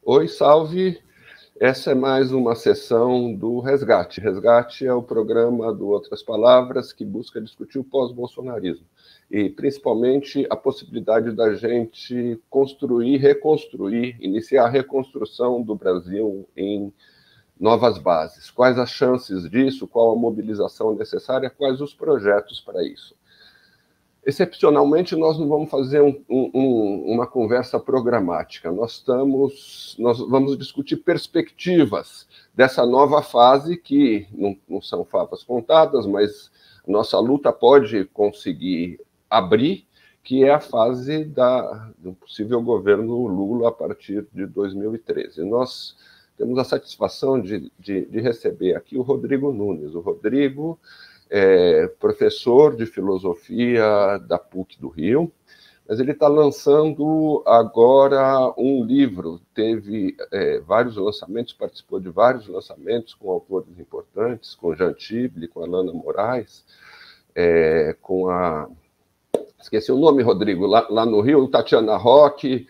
Oi, salve! Essa é mais uma sessão do Resgate. Resgate é o programa do Outras Palavras que busca discutir o pós-bolsonarismo e, principalmente, a possibilidade da gente construir, reconstruir, iniciar a reconstrução do Brasil em novas bases. Quais as chances disso? Qual a mobilização necessária? Quais os projetos para isso? Excepcionalmente, nós não vamos fazer uma conversa programática. Nós vamos discutir perspectivas dessa nova fase, que não são favas contadas, mas nossa luta pode conseguir abrir, que é a fase do possível governo Lula a partir de 2013. Nós temos a satisfação de receber aqui o Rodrigo Nunes. O Rodrigo professor de filosofia da PUC do Rio, mas ele está lançando agora um livro, teve vários lançamentos, participou de vários lançamentos com autores importantes, com Jean Tible, com a Lana Moraes, com a... Esqueci o nome, Rodrigo, lá no Rio, Tatiana Roque,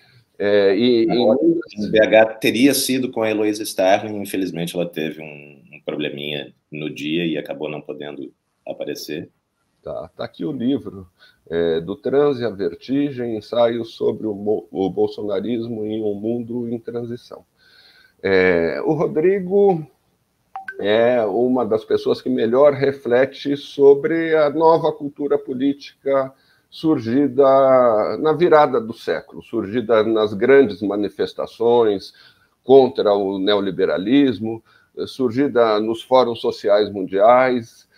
em BH teria sido com a Heloísa Starling, infelizmente ela teve um probleminha no dia e acabou não podendo aparecer. Tá aqui o livro, do Transe à Vertigem, ensaios sobre o bolsonarismo em um mundo em transição. O Rodrigo é uma das pessoas que melhor reflete sobre a nova cultura política surgida na virada do século, surgida nas grandes manifestações contra o neoliberalismo, surgida nos fóruns sociais mundiais.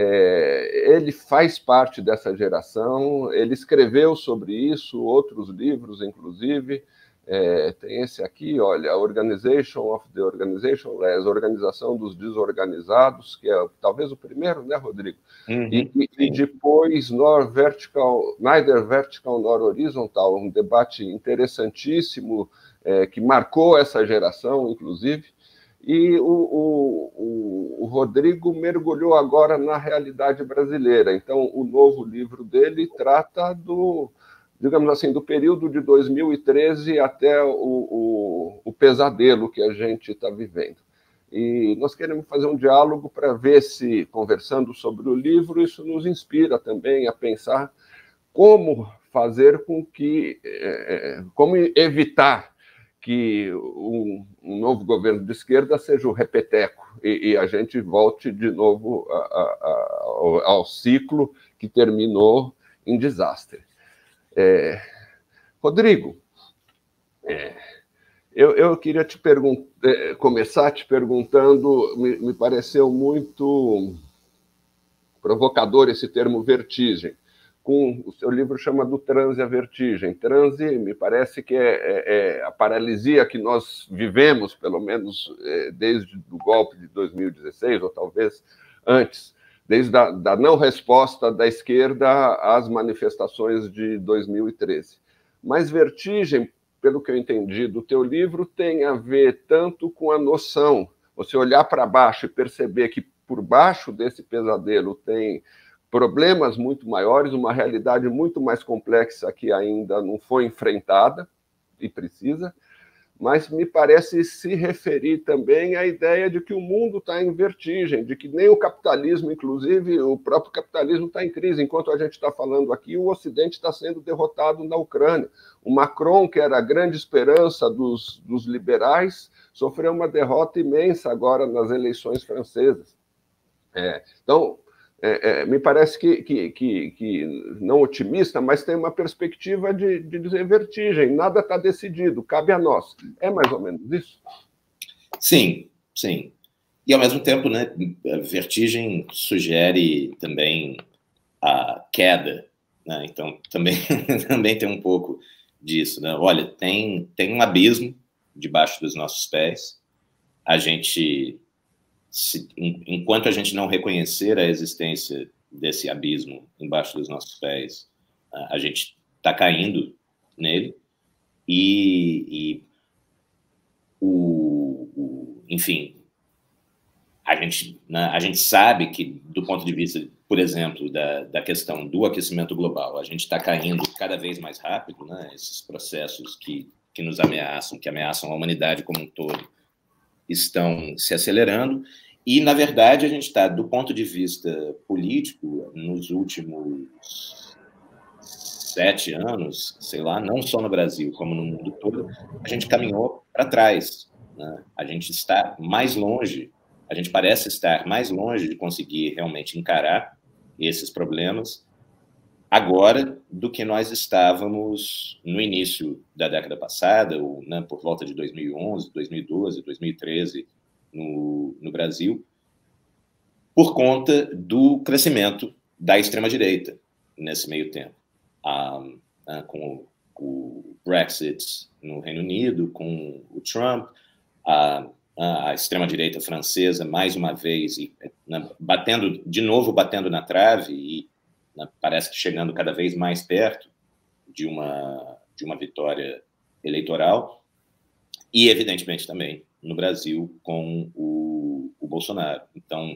Ele faz parte dessa geração, ele escreveu sobre isso, outros livros, inclusive. Tem esse aqui, olha, Organization of the Organizationless, Organização dos Desorganizados, que é talvez o primeiro, né, Rodrigo? Uhum, e depois Neither Vertical nor Horizontal, um debate interessantíssimo que marcou essa geração, inclusive. E o Rodrigo mergulhou agora na realidade brasileira. Então, o novo livro dele trata digamos assim, do período de 2013 até o pesadelo que a gente está vivendo. E nós queremos fazer um diálogo para ver se, conversando sobre o livro, isso nos inspira também a pensar como fazer com que, como evitar que um novo governo de esquerda seja o repeteco e a gente volte de novo ao ciclo que terminou em desastre. Rodrigo, eu queria começar te perguntando, me pareceu muito provocador esse termo vertigem. O seu livro chama do Transe à Vertigem. Transe, me parece que é a paralisia que nós vivemos, pelo menos desde o golpe de 2016, ou talvez antes, desde a não resposta da esquerda às manifestações de 2013. Mas vertigem, pelo que eu entendi do teu livro, tem a ver tanto com a noção, você olhar para baixo e perceber que por baixo desse pesadelo tem problemas muito maiores, uma realidade muito mais complexa que ainda não foi enfrentada e precisa, mas me parece se referir também à ideia de que o mundo está em vertigem, de que nem o capitalismo, inclusive o próprio capitalismo está em crise. Enquanto a gente está falando aqui, o Ocidente está sendo derrotado na Ucrânia. O Macron, que era a grande esperança dos liberais, sofreu uma derrota imensa agora nas eleições francesas. Então, me parece que não otimista, mas tem uma perspectiva de dizer vertigem, nada está decidido, cabe a nós. É mais ou menos isso? Sim, sim. E, ao mesmo tempo, né, a vertigem sugere também a queda, né? Então, também tem um pouco disso, né? Olha, tem um abismo debaixo dos nossos pés, enquanto a gente não reconhecer a existência desse abismo embaixo dos nossos pés, a gente está caindo nele enfim, a gente sabe que, do ponto de vista, por exemplo, da questão do aquecimento global, a gente está caindo cada vez mais rápido, né? Esses processos que que nos ameaçam, que ameaçam a humanidade como um todo, estão se acelerando. E, na verdade, a gente está, do ponto de vista político, nos últimos 7 anos, sei lá, não só no Brasil, como no mundo todo, a gente caminhou para trás, né? A gente está mais longe, a gente parece estar mais longe de conseguir realmente encarar esses problemas agora do que nós estávamos no início da década passada, ou, né, por volta de 2011, 2012, 2013, no Brasil, por conta do crescimento da extrema-direita nesse meio tempo. Com o Brexit no Reino Unido, com o Trump, a extrema-direita francesa, mais uma vez, batendo na trave e parece que chegando cada vez mais perto de uma vitória eleitoral, e, evidentemente, também no Brasil com o Bolsonaro. Então,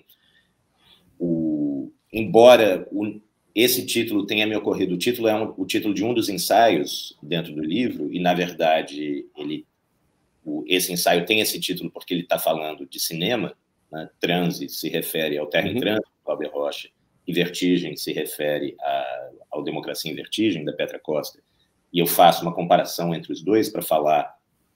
embora esse título tenha me ocorrido, o título é o título de um dos ensaios dentro do livro, e, na verdade, esse ensaio tem esse título porque ele está falando de cinema, né? Transe se refere ao Terra em Trânsito, do Glauber Rocha, e Vertigem se refere ao Democracia em Vertigem, da Petra Costa, e eu faço uma comparação entre os dois para falar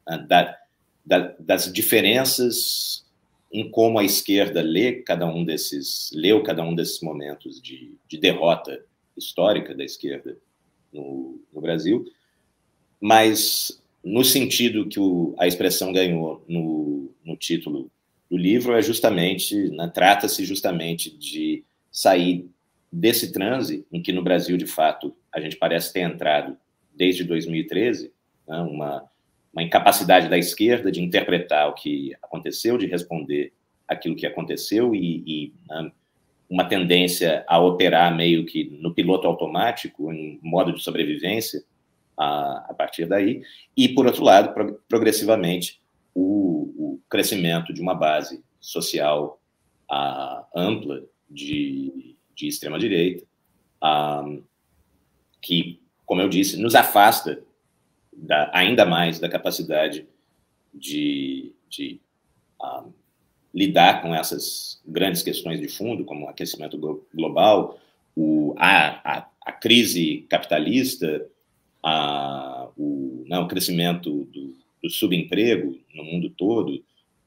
das diferenças em como a esquerda leu cada um desses momentos de derrota histórica da esquerda no Brasil, mas no sentido que a expressão ganhou no título do livro é justamente, trata-se justamente de sair desse transe em que no Brasil, de fato, a gente parece ter entrado desde 2013, né, uma incapacidade da esquerda de interpretar o que aconteceu, de responder aquilo que aconteceu e uma tendência a operar meio que no piloto automático, em modo de sobrevivência, a partir daí. E, por outro lado, progressivamente, o crescimento de uma base social ampla de extrema-direita, que, como eu disse, nos afasta ainda mais da capacidade de lidar com essas grandes questões de fundo, como o aquecimento global, a crise capitalista, o crescimento do subemprego no mundo todo,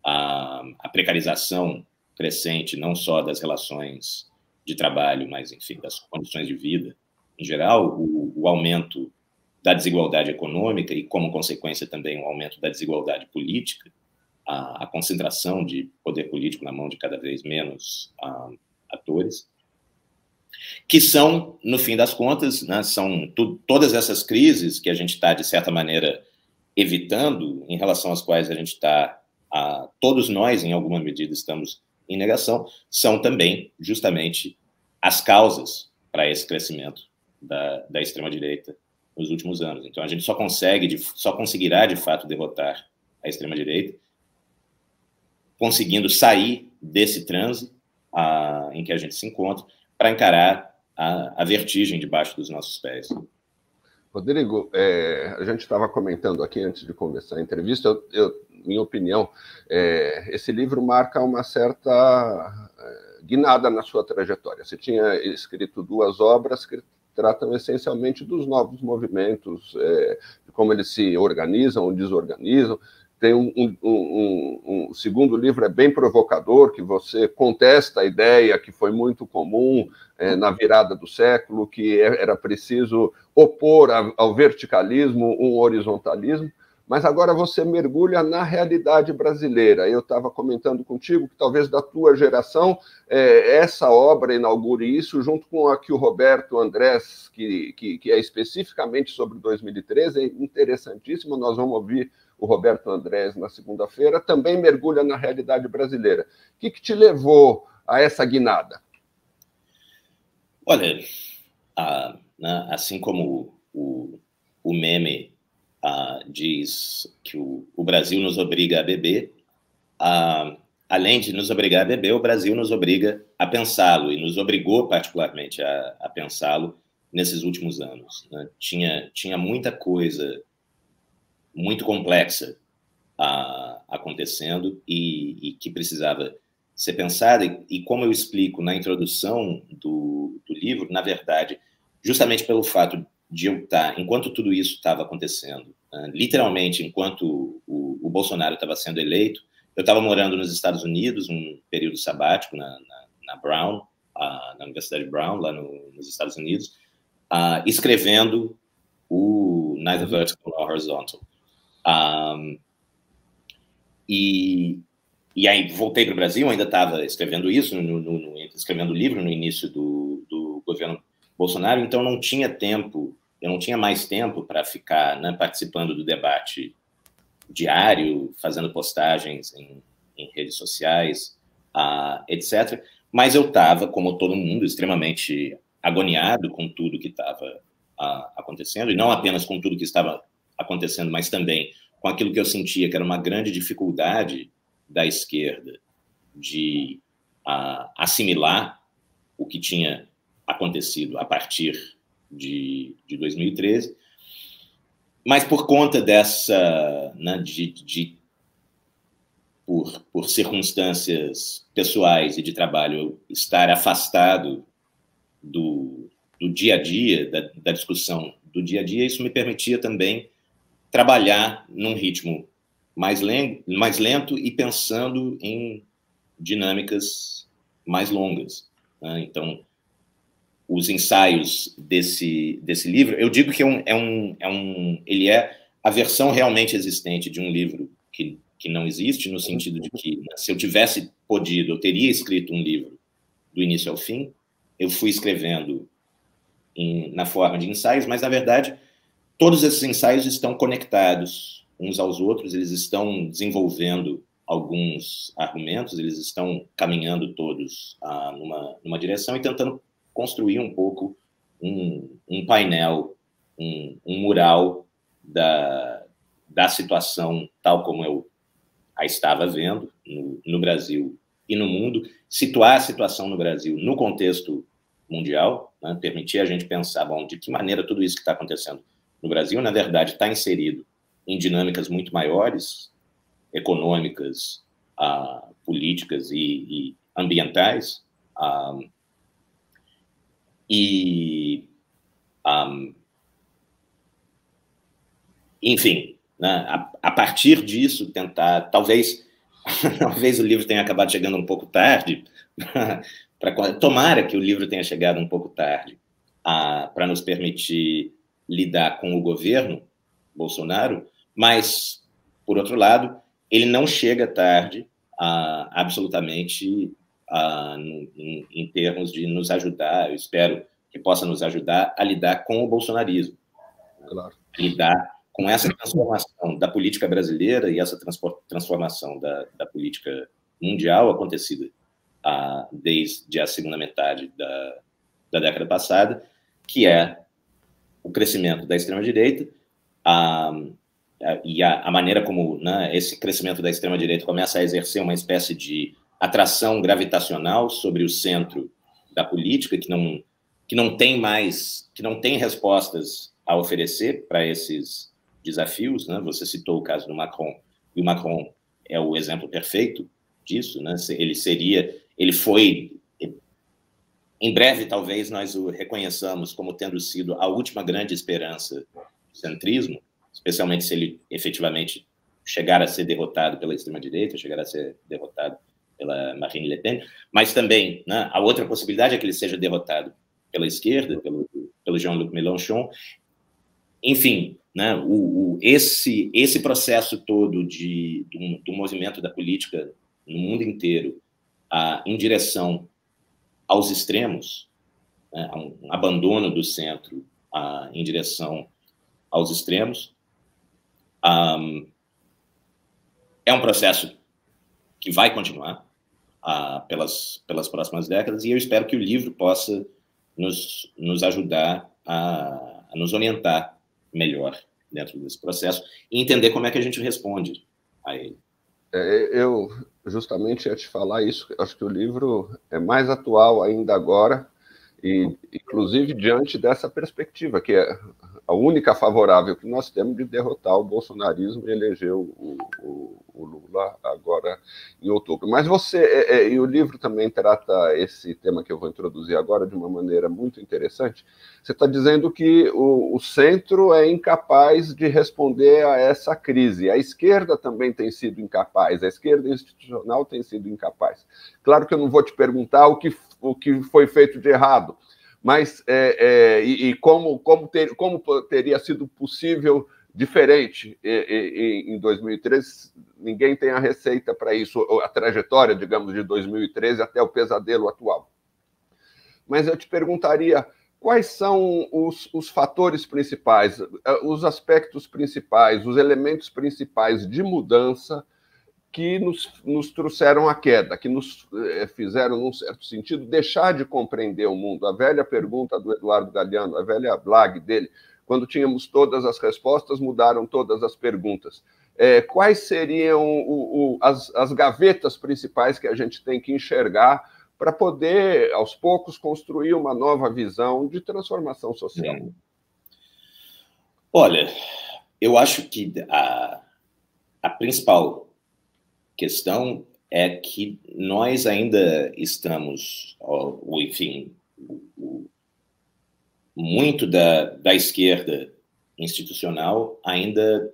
a precarização crescente, não só das relações de trabalho, mas, enfim, das condições de vida em geral, o aumento da desigualdade econômica e, como consequência, também o aumento da desigualdade política, a concentração de poder político na mão de cada vez menos atores, que são, no fim das contas, né, são todas essas crises que a gente está, de certa maneira, evitando, em relação às quais a gente está, todos nós, em alguma medida, estamos em negação, são também, justamente, as causas para esse crescimento da extrema-direita nos últimos anos. Então, a gente só conseguirá, de fato, derrotar a extrema-direita conseguindo sair desse transe em que a gente se encontra para encarar a vertigem debaixo dos nossos pés. Rodrigo, a gente estava comentando aqui antes de começar a entrevista, minha opinião, esse livro marca uma certa guinada na sua trajetória. Você tinha escrito 2 obras que tratam essencialmente dos novos movimentos, de como eles se organizam ou desorganizam. Tem um segundo livro, é bem provocador, que você contesta a ideia que foi muito comum na virada do século, que era preciso opor ao verticalismo um horizontalismo, mas agora você mergulha na realidade brasileira. Eu estava comentando contigo que talvez da tua geração essa obra inaugure isso, junto com a que o Roberto Andrés, que é especificamente sobre 2013, é interessantíssimo, nós vamos ouvir o Roberto Andrés na segunda-feira, também mergulha na realidade brasileira. O que te levou a essa guinada? Olha, assim como o meme diz que o Brasil nos obriga a beber, além de nos obrigar a beber, o Brasil nos obriga a pensá-lo, e nos obrigou particularmente a pensá-lo nesses últimos anos, né? Tinha muita coisa muito complexa acontecendo e que precisava ser pensada. E como eu explico na introdução do livro, na verdade, justamente pelo fato de eu estar, enquanto tudo isso estava acontecendo, literalmente, enquanto o Bolsonaro estava sendo eleito, eu estava morando nos Estados Unidos, um período sabático na Brown, na Universidade Brown, lá nos Estados Unidos, escrevendo o Neither Vertical nor Horizontal. E aí voltei para o Brasil, ainda estava escrevendo isso, escrevendo o livro no início do governo Bolsonaro, então não tinha tempo, eu não tinha mais tempo para ficar, né, participando do debate diário, fazendo postagens em redes sociais, etc. Mas eu estava, como todo mundo, extremamente agoniado com tudo que estava acontecendo, e não apenas com tudo que estava acontecendo, mas também com aquilo que eu sentia que era uma grande dificuldade da esquerda de assimilar o que tinha acontecido a partir de 2013, mas por conta dessa, né, por circunstâncias pessoais e de trabalho, eu estar afastado do dia a dia, da discussão do dia a dia, isso me permitia também trabalhar num ritmo mais lento e pensando em dinâmicas mais longas, né? Então, os ensaios desse livro, eu digo que ele é a versão realmente existente de um livro que não existe, no sentido de que, se eu tivesse podido, eu teria escrito um livro do início ao fim. Eu fui escrevendo na forma de ensaios, mas, na verdade, todos esses ensaios estão conectados uns aos outros, eles estão desenvolvendo alguns argumentos, eles estão caminhando todos numa direção e tentando construir um pouco um painel, um mural da situação tal como eu a estava vendo no Brasil e no mundo, situar a situação no Brasil no contexto mundial, né, permitir a gente pensar, bom, de que maneira tudo isso que está acontecendo no Brasil, na verdade, está inserido em dinâmicas muito maiores, econômicas, políticas e ambientais, enfim, né, a partir disso, tentar, talvez o livro tenha acabado chegando um pouco tarde, tomara que o livro tenha chegado um pouco tarde, para nos permitir lidar com o governo Bolsonaro, mas, por outro lado, ele não chega tarde, absolutamente, em termos de nos ajudar, eu espero que possa nos ajudar a lidar com o bolsonarismo, claro, a lidar com essa transformação da política brasileira e essa transformação da política mundial acontecida desde a segunda metade da década passada, que é o crescimento da extrema-direita, e a maneira como, né, esse crescimento da extrema-direita começa a exercer uma espécie de atração gravitacional sobre o centro da política, que não tem respostas a oferecer para esses desafios, né? Você citou o caso do Macron, e o Macron é o exemplo perfeito disso, né? Ele foi, em breve, talvez nós o reconheçamos como tendo sido a última grande esperança do centrismo, especialmente se ele efetivamente chegar a ser derrotado pela extrema-direita, chegar a ser derrotado pela Marine Le Pen, mas também, né, a outra possibilidade é que ele seja derrotado pela esquerda, pelo Jean-Luc Mélenchon. Enfim, né, esse processo todo do movimento da política no mundo inteiro em direção aos extremos, né, um abandono do centro em direção aos extremos, é um processo que vai continuar pelas próximas décadas, e eu espero que o livro possa nos ajudar a nos orientar melhor dentro desse processo e entender como é que a gente responde a ele. Eu justamente ia te falar isso, acho que o livro é mais atual ainda agora, e inclusive diante dessa perspectiva, que é a única favorável que nós temos de derrotar o bolsonarismo e eleger o Lula agora em outubro. Mas e o livro também trata esse tema que eu vou introduzir agora de uma maneira muito interessante. Você está dizendo que o centro é incapaz de responder a essa crise. A esquerda também tem sido incapaz, a esquerda institucional tem sido incapaz. Claro que eu não vou te perguntar o que foi feito de errado, mas como teria sido possível diferente em 2013, ninguém tem a receita para isso, a trajetória, digamos, de 2013 até o pesadelo atual. Mas eu te perguntaria, quais são os fatores principais, os aspectos principais, os elementos principais de mudança que nos trouxeram a queda, que nos fizeram, num certo sentido, deixar de compreender o mundo. A velha pergunta do Eduardo Galeano, a velha blague dele, quando tínhamos todas as respostas, mudaram todas as perguntas. Quais seriam as gavetas principais que a gente tem que enxergar para poder, aos poucos, construir uma nova visão de transformação social? Olha, eu acho que a principal questão é que nós ainda estamos, enfim, muito da esquerda institucional ainda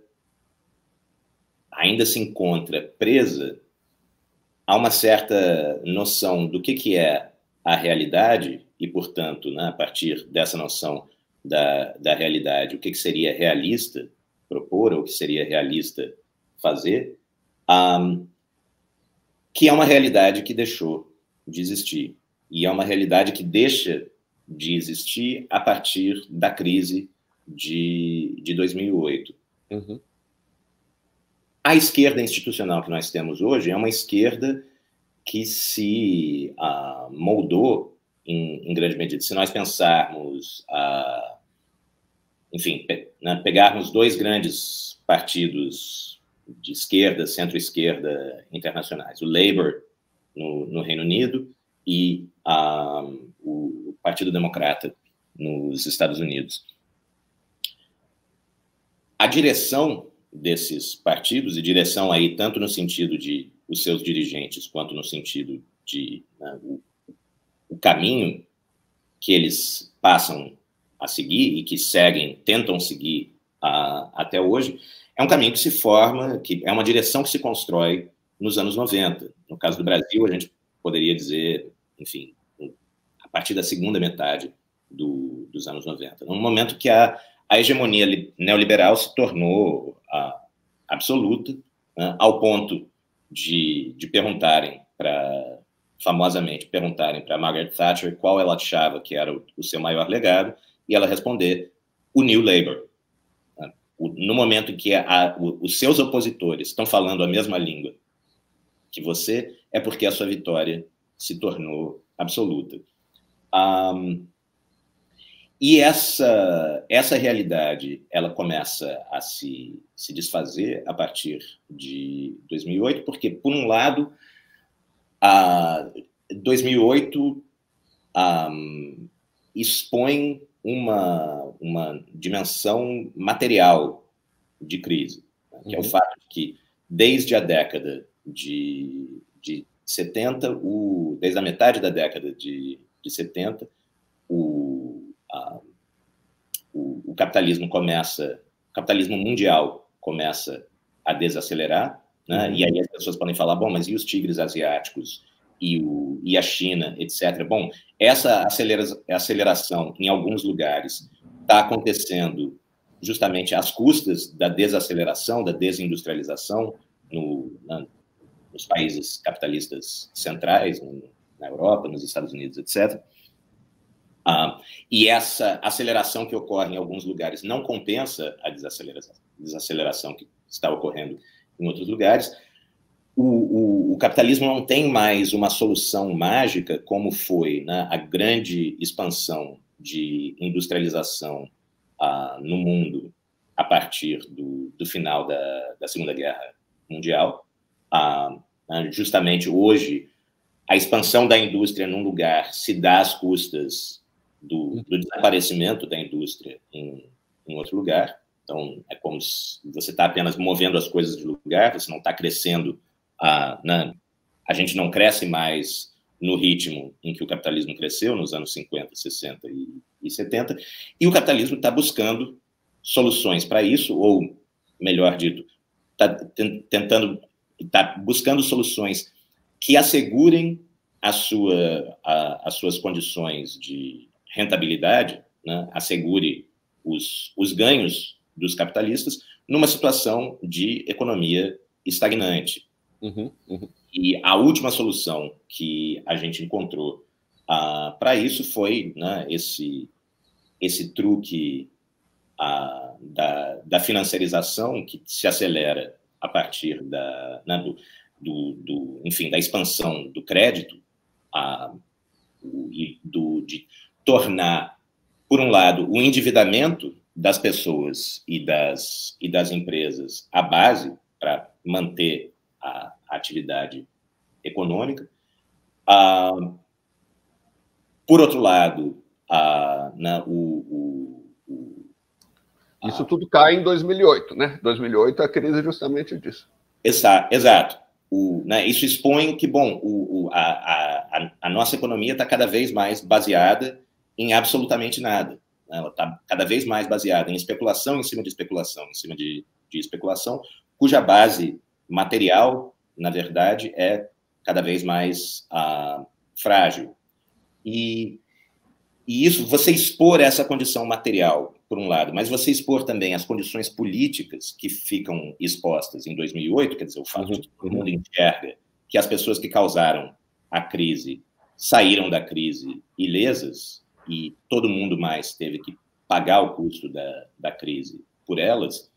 se encontra presa a uma certa noção do que é a realidade e, portanto, né, a partir dessa noção da realidade, o que seria realista propor ou o que seria realista fazer, que é uma realidade que deixou de existir. E é uma realidade que deixa de existir a partir da crise de 2008. Uhum. A esquerda institucional que nós temos hoje é uma esquerda que se moldou em grande medida. Se nós pensarmos, enfim, pegarmos dois grandes partidos de esquerda, centro-esquerda internacionais, o Labour no Reino Unido e o Partido Democrata nos Estados Unidos. A direção desses partidos, e direção aí tanto no sentido de os seus dirigentes, quanto no sentido de o caminho que eles passam a seguir e que tentam seguir até hoje, é um caminho que se forma, que é uma direção que se constrói nos anos 90. No caso do Brasil, a gente poderia dizer, enfim, a partir da segunda metade dos anos 90. Num momento que a hegemonia neoliberal se tornou absoluta, né, ao ponto de famosamente perguntarem para Margaret Thatcher qual ela achava que era o seu maior legado, e ela responder o New Labour. No momento em que os seus opositores estão falando a mesma língua que você, é porque a sua vitória se tornou absoluta. E essa realidade, ela começa a se desfazer a partir de 2008, porque, por um lado, 2008 expõe uma dimensão material de crise, né, que é o fato de que, desde a década de 70, desde a metade da década de 70, o capitalismo mundial começa a desacelerar, né? E aí as pessoas podem falar, bom, mas e os tigres asiáticos e a China, etc. Bom, essa aceleração em alguns lugares está acontecendo justamente às custas da desaceleração, da desindustrialização nos países capitalistas centrais, na Europa, nos Estados Unidos, etc. E essa aceleração que ocorre em alguns lugares não compensa a desaceleração que está ocorrendo em outros lugares. O capitalismo não tem mais uma solução mágica, como foi, né, a grande expansão de industrialização no mundo a partir do final da Segunda Guerra Mundial. Justamente hoje, a expansão da indústria num lugar se dá às custas do desaparecimento da indústria em em outro lugar. Então, é como se você está apenas movendo as coisas de lugar, você não está crescendo. A gente não cresce mais no ritmo em que o capitalismo cresceu nos anos 50, 60 e 70, e o capitalismo está buscando soluções para isso, ou, melhor dito, está buscando soluções que assegurem as suas condições de rentabilidade, né, assegure os ganhos dos capitalistas numa situação de economia estagnante. E a última solução que a gente encontrou para isso foi, né, esse truque da financiarização que se acelera a partir enfim, da expansão do crédito de tornar, por um lado, o endividamento das pessoas e das empresas a base para manter a atividade econômica. Por outro lado, isso tudo cai em 2008, né? 2008 a crise é justamente disso. Exato. Isso expõe que, bom, a nossa economia está cada vez mais baseada em absolutamente nada. Ela está cada vez mais baseada em especulação em cima de especulação, em cima de especulação, cuja base material, na verdade, é cada vez mais frágil. E isso, você expor essa condição material, por um lado, mas você expor também as condições políticas que ficam expostas em 2008, quer dizer, o fato de que todo mundo enxerga que as pessoas que causaram a crise saíram da crise ilesas e todo mundo mais teve que pagar o custo da crise por elas.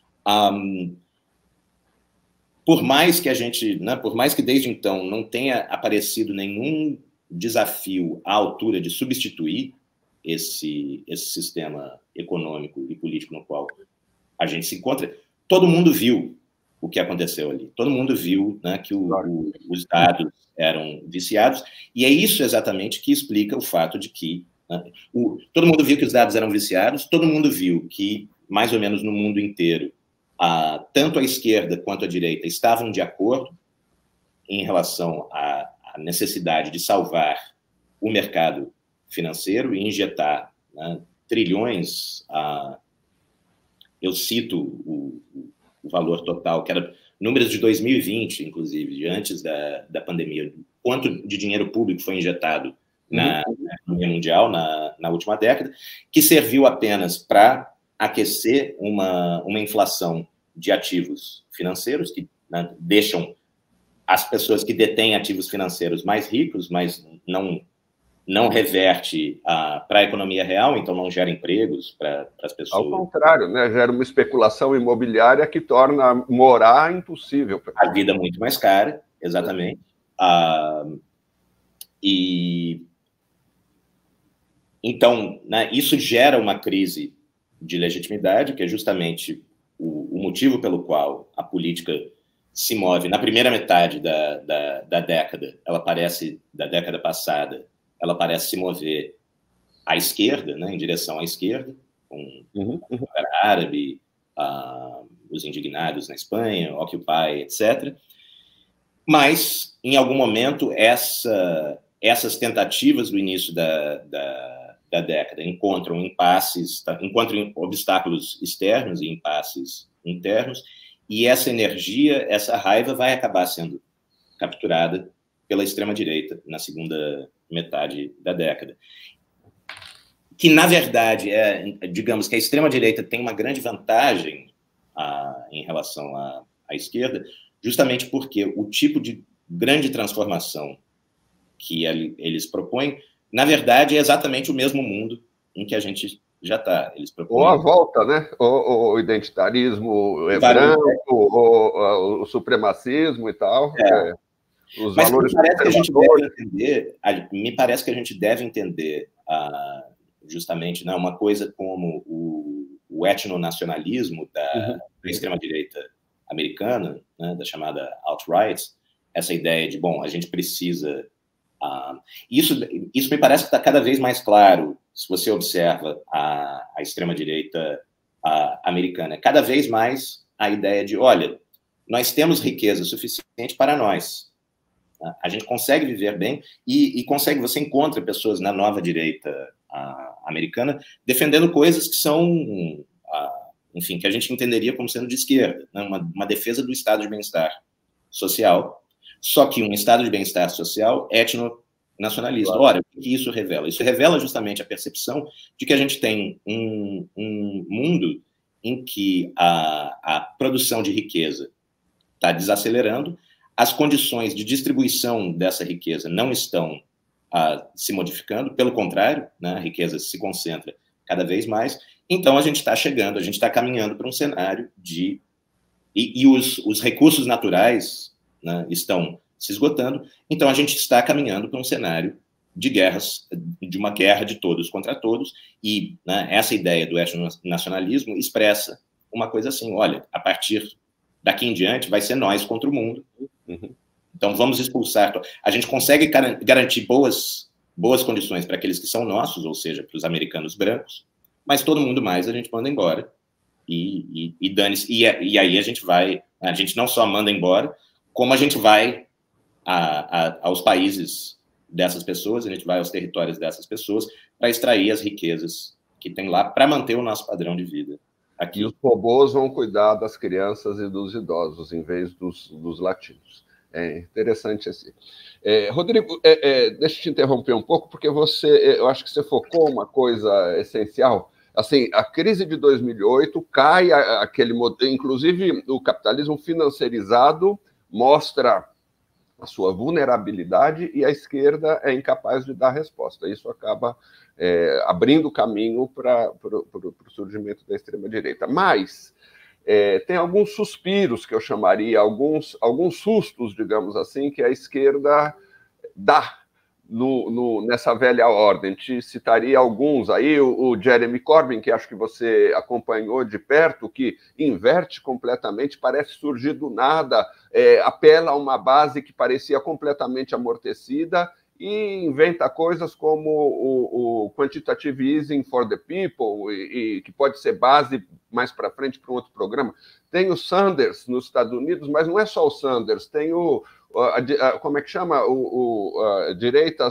Por mais que a gente, né, por mais que desde então não tenha aparecido nenhum desafio à altura de substituir esse sistema econômico e político no qual a gente se encontra, todo mundo viu o que aconteceu ali. Todo mundo viu, né, que os dados eram viciados, e é isso exatamente que explica o fato de que, né, todo mundo viu que os dados eram viciados, todo mundo viu que, mais ou menos no mundo inteiro, tanto a esquerda quanto a direita estavam de acordo em relação à necessidade de salvar o mercado financeiro e injetar, né, trilhões. Eu cito o valor total, que era números de 2020, inclusive, de antes da pandemia, quanto de dinheiro público foi injetado na economia mundial na última década, que serviu apenas para aquecer uma inflação de ativos financeiros, que, né, deixam as pessoas que detêm ativos financeiros mais ricos, mas não reverte para a economia real, então não gera empregos para as pessoas. Ao contrário, né? Gera uma especulação imobiliária que torna morar impossível. A vida muito mais cara, exatamente. Então, né, isso gera uma crise de legitimidade, que é justamente o motivo pelo qual a política se move. Na primeira metade da década, da década passada, ela parece se mover à esquerda, né, em direção à esquerda, com a Primavera Árabe, os indignados na Espanha, Occupy, etc. Mas, em algum momento, essas tentativas do início da década encontram obstáculos externos e impasses internos, e essa energia, essa raiva vai acabar sendo capturada pela extrema-direita na segunda metade da década. Que, na verdade, digamos que a extrema-direita tem uma grande vantagem em relação à esquerda, justamente porque o tipo de grande transformação que eles propõem, na verdade, é exatamente o mesmo mundo em que a gente já está. Eles propõem... Ou a volta, né? O identitarismo branco, o supremacismo e tal. Os Mas valores me parece que a gente deve entender justamente, né, uma coisa como o etnonacionalismo da extrema-direita americana, né, da chamada alt-right, essa ideia de, bom, a gente precisa... Isso me parece que está cada vez mais claro se você observa a extrema-direita americana. Cada vez mais a ideia de, olha, nós temos riqueza suficiente para nós. A gente consegue viver bem e consegue, você encontra pessoas na nova direita americana defendendo coisas que são, enfim, que a gente entenderia como sendo de esquerda, né? Uma defesa do estado de bem-estar social, só que um estado de bem-estar social etnonacionalista. Claro. Ora, o que isso revela? Isso revela justamente a percepção de que a gente tem um mundo em que a produção de riqueza está desacelerando, as condições de distribuição dessa riqueza não estão se modificando, pelo contrário, né, a riqueza se concentra cada vez mais, então a gente está caminhando para um cenário de... E os recursos naturais, né, estão se esgotando, então a gente está caminhando para um cenário de guerras, de uma guerra de todos contra todos, e, né, essa ideia do etnonacionalismo expressa uma coisa assim, olha, a partir daqui em diante vai ser nós contra o mundo. Uhum. Então vamos expulsar. A gente consegue garantir boas condições para aqueles que são nossos, ou seja, para os americanos brancos, mas todo mundo mais a gente manda embora e dane-se. E aí a gente não só manda embora, como a gente vai aos países dessas pessoas, a gente vai aos territórios dessas pessoas para extrair as riquezas que tem lá para manter o nosso padrão de vida aqui. E os robôs vão cuidar das crianças e dos idosos, em vez dos latinos. É interessante assim. Rodrigo, deixa eu te interromper um pouco, porque eu acho que você focou uma coisa essencial. Assim, a crise de 2008 cai aquele modelo, inclusive o capitalismo financiarizado mostra a sua vulnerabilidade e a esquerda é incapaz de dar resposta. Isso acaba abrindo caminho para o surgimento da extrema-direita. Mas tem alguns suspiros, que eu chamaria, alguns sustos, digamos assim, que a esquerda dá nessa velha ordem. Te citaria alguns aí, o Jeremy Corbyn, que acho que você acompanhou de perto, que inverte completamente, parece surgir do nada, apela a uma base que parecia completamente amortecida e inventa coisas como o quantitative easing for the people, e que pode ser base mais para frente para um outro programa. Tem o Sanders nos Estados Unidos, mas não é só o Sanders, tem como é que chama? A direita,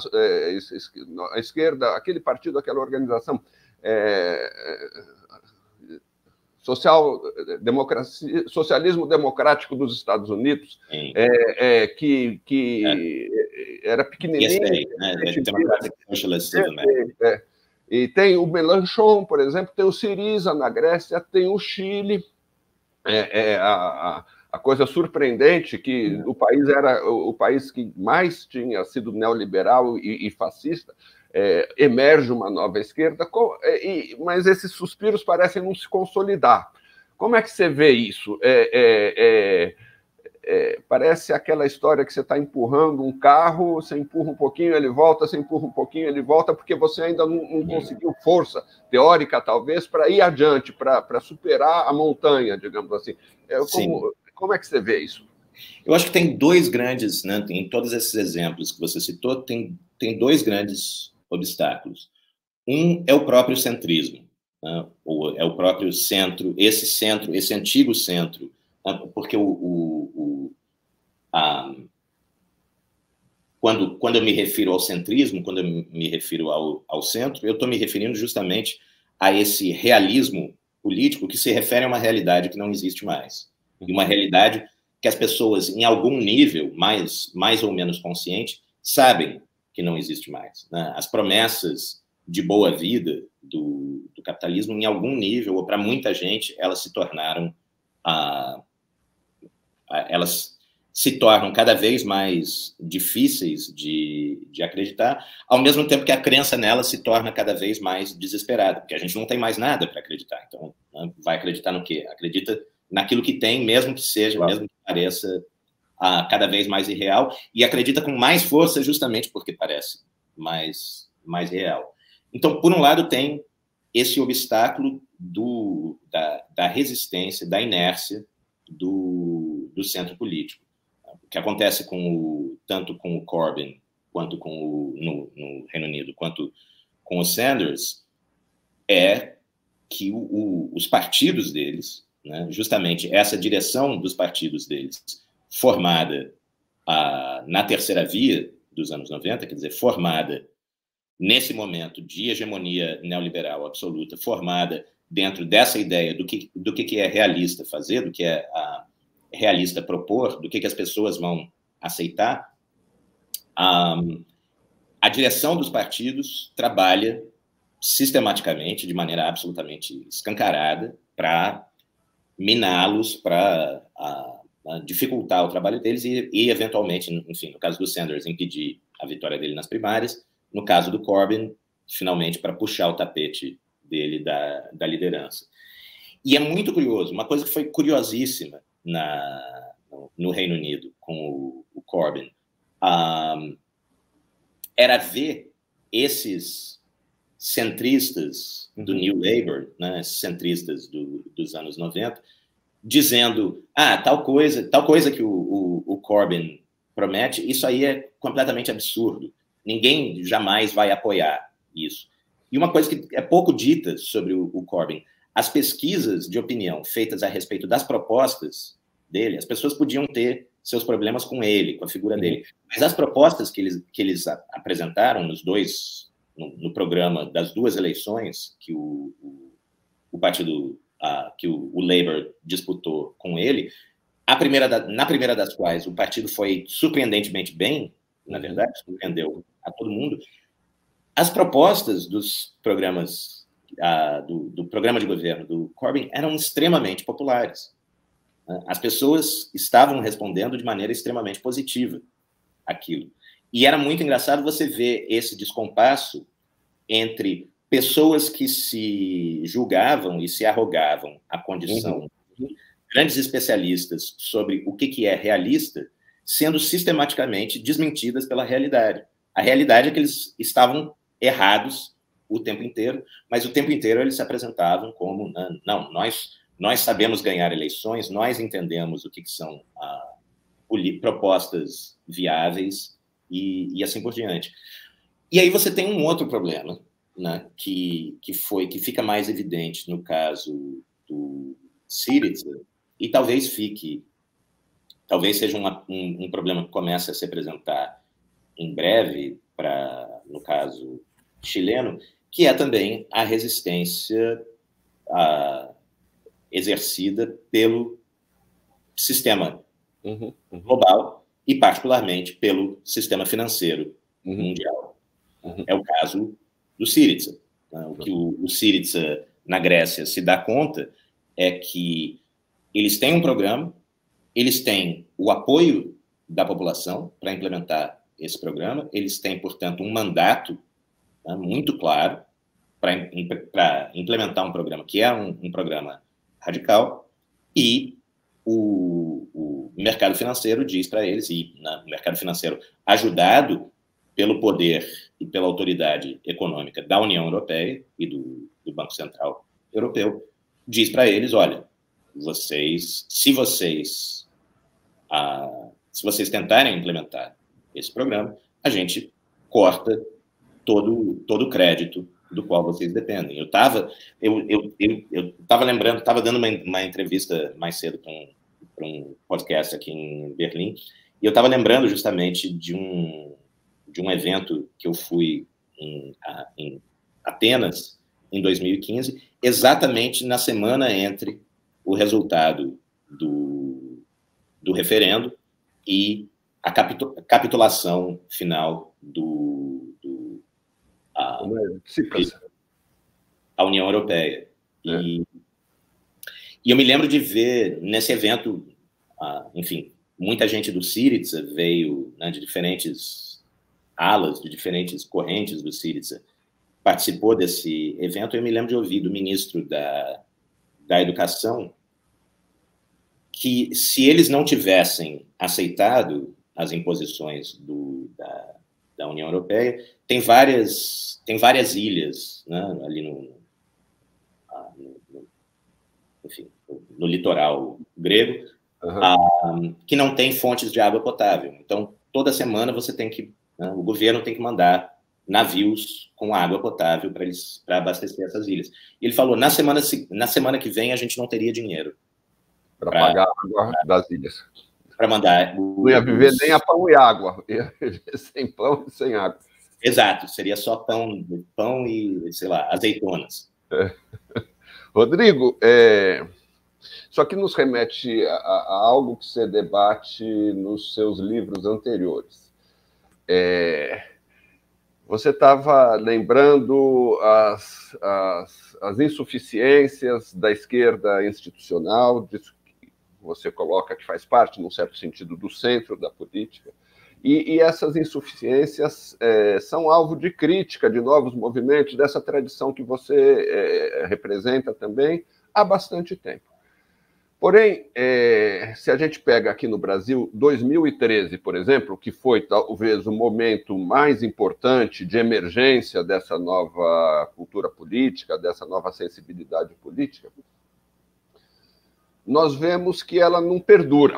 a esquerda, aquele partido, aquela organização, socialismo democrático dos Estados Unidos, que era pequenininho. E tem o Mélenchon, por exemplo, tem o Syriza na Grécia, tem o Chile. A coisa surpreendente que o país era o país que mais tinha sido neoliberal e fascista, emerge uma nova esquerda, mas esses suspiros parecem não se consolidar. Como é que você vê isso? Parece aquela história que você está empurrando um carro, você empurra um pouquinho, ele volta, você empurra um pouquinho, ele volta, porque você ainda não conseguiu força teórica, talvez, para ir adiante, para superar a montanha, digamos assim. Como é que você vê isso? Eu acho que tem dois grandes, né, em todos esses exemplos que você citou, tem dois grandes obstáculos. Um é o próprio centrismo, né, ou é o próprio centro, esse antigo centro, né, porque quando eu me refiro ao centrismo, quando eu me refiro ao centro, eu estou me referindo justamente a esse realismo político que se refere a uma realidade que não existe mais. E uma realidade que as pessoas, em algum nível, mais ou menos consciente, sabem que não existe mais, né? As promessas de boa vida do capitalismo, em algum nível, ou para muita gente, elas se tornaram elas se tornam cada vez mais difíceis de acreditar, ao mesmo tempo que a crença nelas se torna cada vez mais desesperada, porque a gente não tem mais nada para acreditar. Então, né, vai acreditar no quê? Acredita naquilo que tem, mesmo que seja, claro, mesmo que pareça cada vez mais irreal, e acredita com mais força justamente porque parece mais real. Então, por um lado, tem esse obstáculo da resistência, da inércia do centro político. O que acontece tanto com o Corbyn, quanto no Reino Unido, quanto com o Sanders, é que os partidos deles, né, justamente essa direção dos partidos deles, formada na terceira via dos anos 90, quer dizer, formada nesse momento de hegemonia neoliberal absoluta, formada dentro dessa ideia do que é realista fazer, do que é realista propor, do que as pessoas vão aceitar, a direção dos partidos trabalha sistematicamente, de maneira absolutamente escancarada, para miná-los, para dificultar o trabalho deles e, eventualmente, enfim, no caso do Sanders, impedir a vitória dele nas primárias, no caso do Corbyn, finalmente, para puxar o tapete dele da liderança. E é muito curioso, uma coisa que foi curiosíssima no Reino Unido com o Corbyn, era ver esses centristas do New Labour, né, centristas dos anos 90, dizendo, tal coisa que o Corbyn promete, isso aí é completamente absurdo. Ninguém jamais vai apoiar isso. E uma coisa que é pouco dita sobre o Corbyn, as pesquisas de opinião feitas a respeito das propostas dele, as pessoas podiam ter seus problemas com ele, com a figura dele, mas as propostas que eles apresentaram no programa das duas eleições que o partido, que o Labour disputou com ele, na primeira das quais o partido foi surpreendentemente bem, na verdade, surpreendeu a todo mundo, as propostas dos programas, do programa de governo do Corbyn eram extremamente populares. As pessoas estavam respondendo de maneira extremamente positiva àquilo. E era muito engraçado você ver esse descompasso entre pessoas que se julgavam e se arrogavam a condição de grandes especialistas sobre o que é realista, sendo sistematicamente desmentidas pela realidade. A realidade é que eles estavam errados o tempo inteiro, mas o tempo inteiro eles se apresentavam como, não, nós sabemos ganhar eleições, nós entendemos o que são propostas viáveis e assim por diante. E aí você tem um outro problema, né, que fica mais evidente no caso do Syriza, e talvez seja um problema que comece a se apresentar em breve no caso chileno, que é também a resistência exercida pelo sistema global e, particularmente, pelo sistema financeiro mundial. É o caso do Syriza. O que o Syriza, na Grécia, se dá conta é que eles têm um programa, eles têm o apoio da população para implementar esse programa, eles têm, portanto, um mandato muito claro para implementar um programa que é um programa radical, e o mercado financeiro diz para eles, e o mercado financeiro ajudado pelo poder e pela autoridade econômica da União Europeia e do Banco Central Europeu, diz para eles, olha, se vocês tentarem implementar esse programa, a gente corta todo o crédito do qual vocês dependem. Eu estava lembrando, estava dando uma entrevista mais cedo para um podcast aqui em Berlim, e eu estava lembrando justamente de um evento que eu fui em Atenas, em 2015, exatamente na semana entre o resultado do referendo e a capitulação final a União Europeia. E eu me lembro de ver nesse evento, enfim, muita gente do Syriza veio, né, de diferentes alas, de diferentes correntes do Syriza, participou desse evento. Eu me lembro de ouvir do ministro da Educação que, se eles não tivessem aceitado as imposições da União Europeia, tem várias ilhas, né, ali enfim, no litoral grego, que não tem fontes de água potável. Então, toda semana o governo tem que mandar navios com água potável para abastecer essas ilhas. E ele falou, na semana que vem a gente não teria dinheiro para pagar a água das ilhas. Para mandar... Não ia viver nem a pão e água, ia viver sem pão e sem água. Exato, seria só pão e, sei lá, azeitonas. Rodrigo, isso aqui nos remete a algo que você debate nos seus livros anteriores. Você estava lembrando as insuficiências da esquerda institucional, disso que você coloca que faz parte, num certo sentido, do centro da política, e essas insuficiências são alvo de crítica de novos movimentos, dessa tradição que você representa também há bastante tempo. Porém, se a gente pega aqui no Brasil, 2013, por exemplo, que foi talvez o momento mais importante de emergência dessa nova cultura política, dessa nova sensibilidade política, nós vemos que ela não perdura.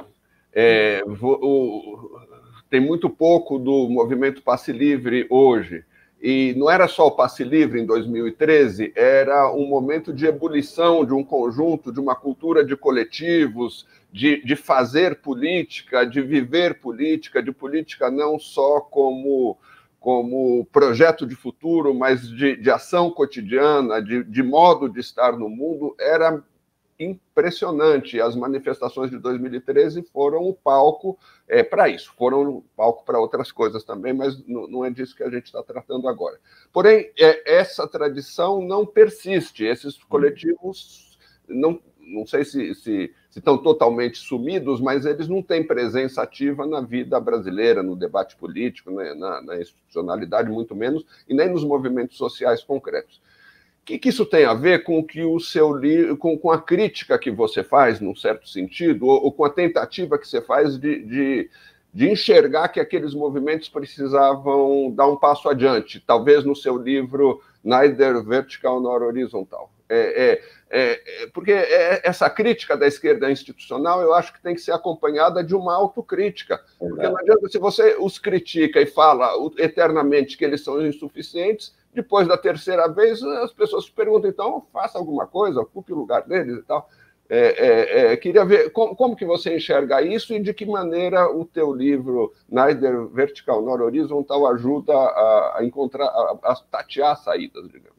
Tem muito pouco do movimento passe livre hoje. E não era só o passe livre em 2013, era um momento de ebulição de um conjunto, de uma cultura de coletivos, de fazer política, de viver política, de política não só como projeto de futuro, mas de ação cotidiana, de modo de estar no mundo. Era impressionante. As manifestações de 2013 foram o palco para isso, foram o palco para outras coisas também, mas não é disso que a gente está tratando agora. Porém, essa tradição não persiste, esses coletivos não sei se estão totalmente sumidos, mas eles não têm presença ativa na vida brasileira, no debate político, né, na institucionalidade, muito menos, e nem nos movimentos sociais concretos. O que isso tem a ver com que o seu livro, com a crítica que você faz, num certo sentido, ou com a tentativa que você faz de enxergar que aqueles movimentos precisavam dar um passo adiante, talvez no seu livro Neither Vertical nor Horizontal? Porque essa crítica da esquerda institucional, eu acho que tem que ser acompanhada de uma autocrítica. Porque não adianta, se você os critica e fala eternamente que eles são insuficientes, depois da terceira vez, as pessoas se perguntam, então, faça alguma coisa, ocupe o lugar deles e tal. Queria ver como que você enxerga isso e de que maneira o teu livro Neither Vertical nor Horizontal ajuda a encontrar, a tatear saídas, digamos.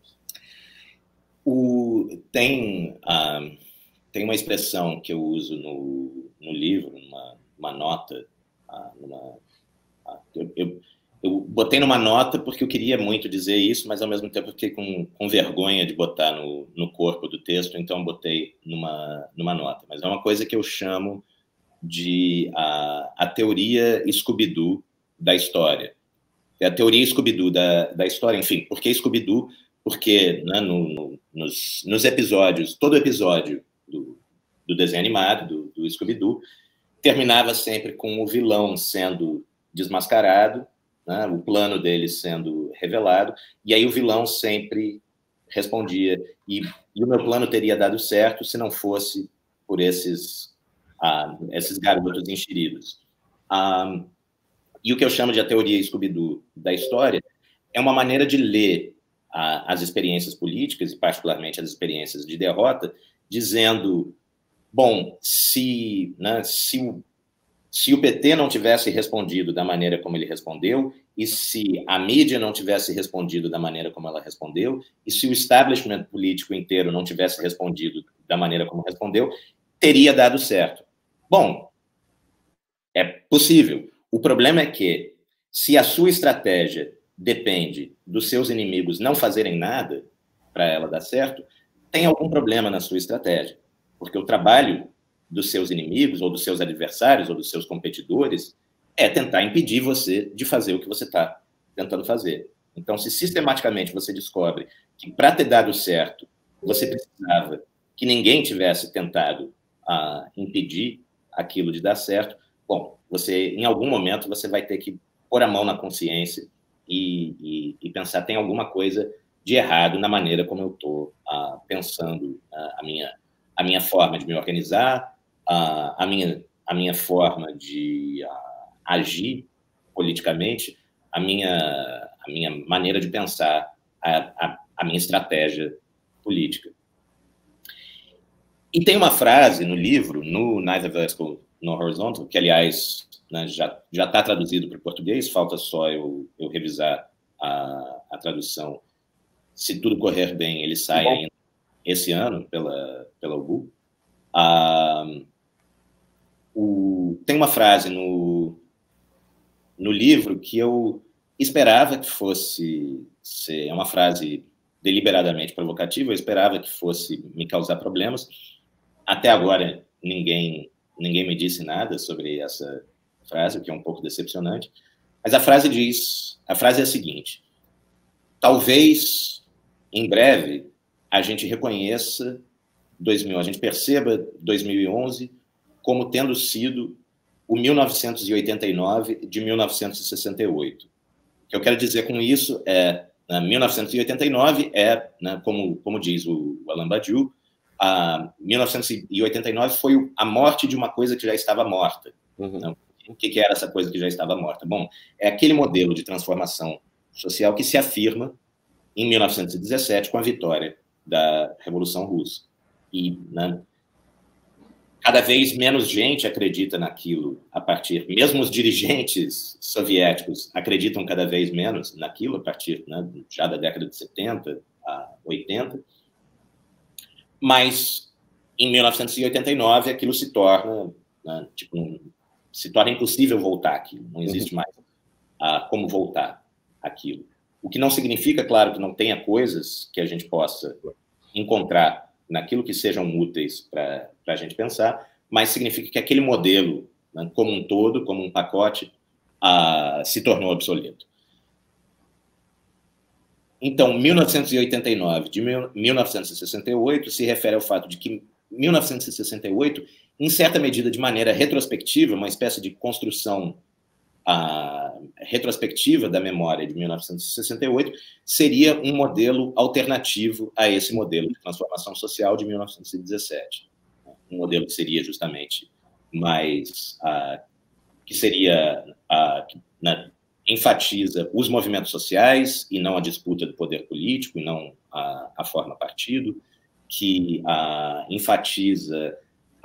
Tem uma expressão que eu uso no livro, uma nota, eu botei numa nota porque eu queria muito dizer isso, mas ao mesmo tempo eu fiquei com vergonha de botar no corpo do texto, então botei numa nota. Mas é uma coisa que eu chamo de a teoria Scooby-Doo da história. É a teoria Scooby-Doo da história, enfim, por que Scooby-Doo? Porque, né, nos episódios, todo episódio do desenho animado, do Scooby-Doo, terminava sempre com o vilão sendo desmascarado, né, o plano dele sendo revelado, e aí o vilão sempre respondia, e o meu plano teria dado certo se não fosse por esses garotos enxeridos. E o que eu chamo de a teoria Scooby-Doo da história é uma maneira de ler as experiências políticas, e particularmente as experiências de derrota, dizendo, bom, se o PT não tivesse respondido da maneira como ele respondeu, e se a mídia não tivesse respondido da maneira como ela respondeu, e se o establishment político inteiro não tivesse respondido da maneira como respondeu, teria dado certo. Bom, é possível. O problema é que, se a sua estratégia depende dos seus inimigos não fazerem nada para ela dar certo, tem algum problema na sua estratégia. Porque o trabalho dos seus inimigos, ou dos seus adversários, ou dos seus competidores, é tentar impedir você de fazer o que você está tentando fazer. Então, se sistematicamente você descobre que, para ter dado certo, você precisava que ninguém tivesse tentado impedir aquilo de dar certo, bom, em algum momento, você vai ter que pôr a mão na consciência e pensar, tem alguma coisa de errado na maneira como eu estou pensando a minha forma de me organizar, a minha forma de agir politicamente, a minha maneira de pensar, a minha estratégia política. E tem uma frase no livro, no Neither Vertical nor Horizontal, que, aliás, né, já está traduzido para o português, falta só eu revisar a tradução. Se tudo correr bem, ele sai ainda esse ano pela UBU. Tem uma frase no livro que eu esperava que fosse ser uma frase deliberadamente provocativa, eu esperava que fosse me causar problemas. Até agora, ninguém me disse nada sobre essa frase, o que é um pouco decepcionante. Mas a frase é a seguinte: talvez, em breve, a gente reconheça a gente perceba 2011 como tendo sido o 1989 de 1968. O que eu quero dizer com isso é, 1989 é, né, como diz o Alain Badiou, 1989 foi a morte de uma coisa que já estava morta. Então, o que era essa coisa que já estava morta? Bom, é aquele modelo de transformação social que se afirma em 1917 com a vitória da Revolução Russa. E, né, cada vez menos gente acredita naquilo mesmo os dirigentes soviéticos acreditam cada vez menos naquilo a partir, né, já da década de 70 a 80. Mas, em 1989, aquilo se torna, né, se torna impossível voltar aquilo. Não existe mais como voltar aquilo. O que não significa, claro, que não tenha coisas que a gente possa encontrar naquilo que sejam úteis para a gente pensar, mas significa que aquele modelo, né, como um todo, como um pacote, se tornou obsoleto. Então, 1989 de 1968 se refere ao fato de que 1968, em certa medida, de maneira retrospectiva, uma espécie de construção retrospectiva da memória de 1968, seria um modelo alternativo a esse modelo de transformação social de 1917. Um modelo que seria justamente mais... que seria... enfatiza os movimentos sociais e não a disputa do poder político, e não a forma partido, que enfatiza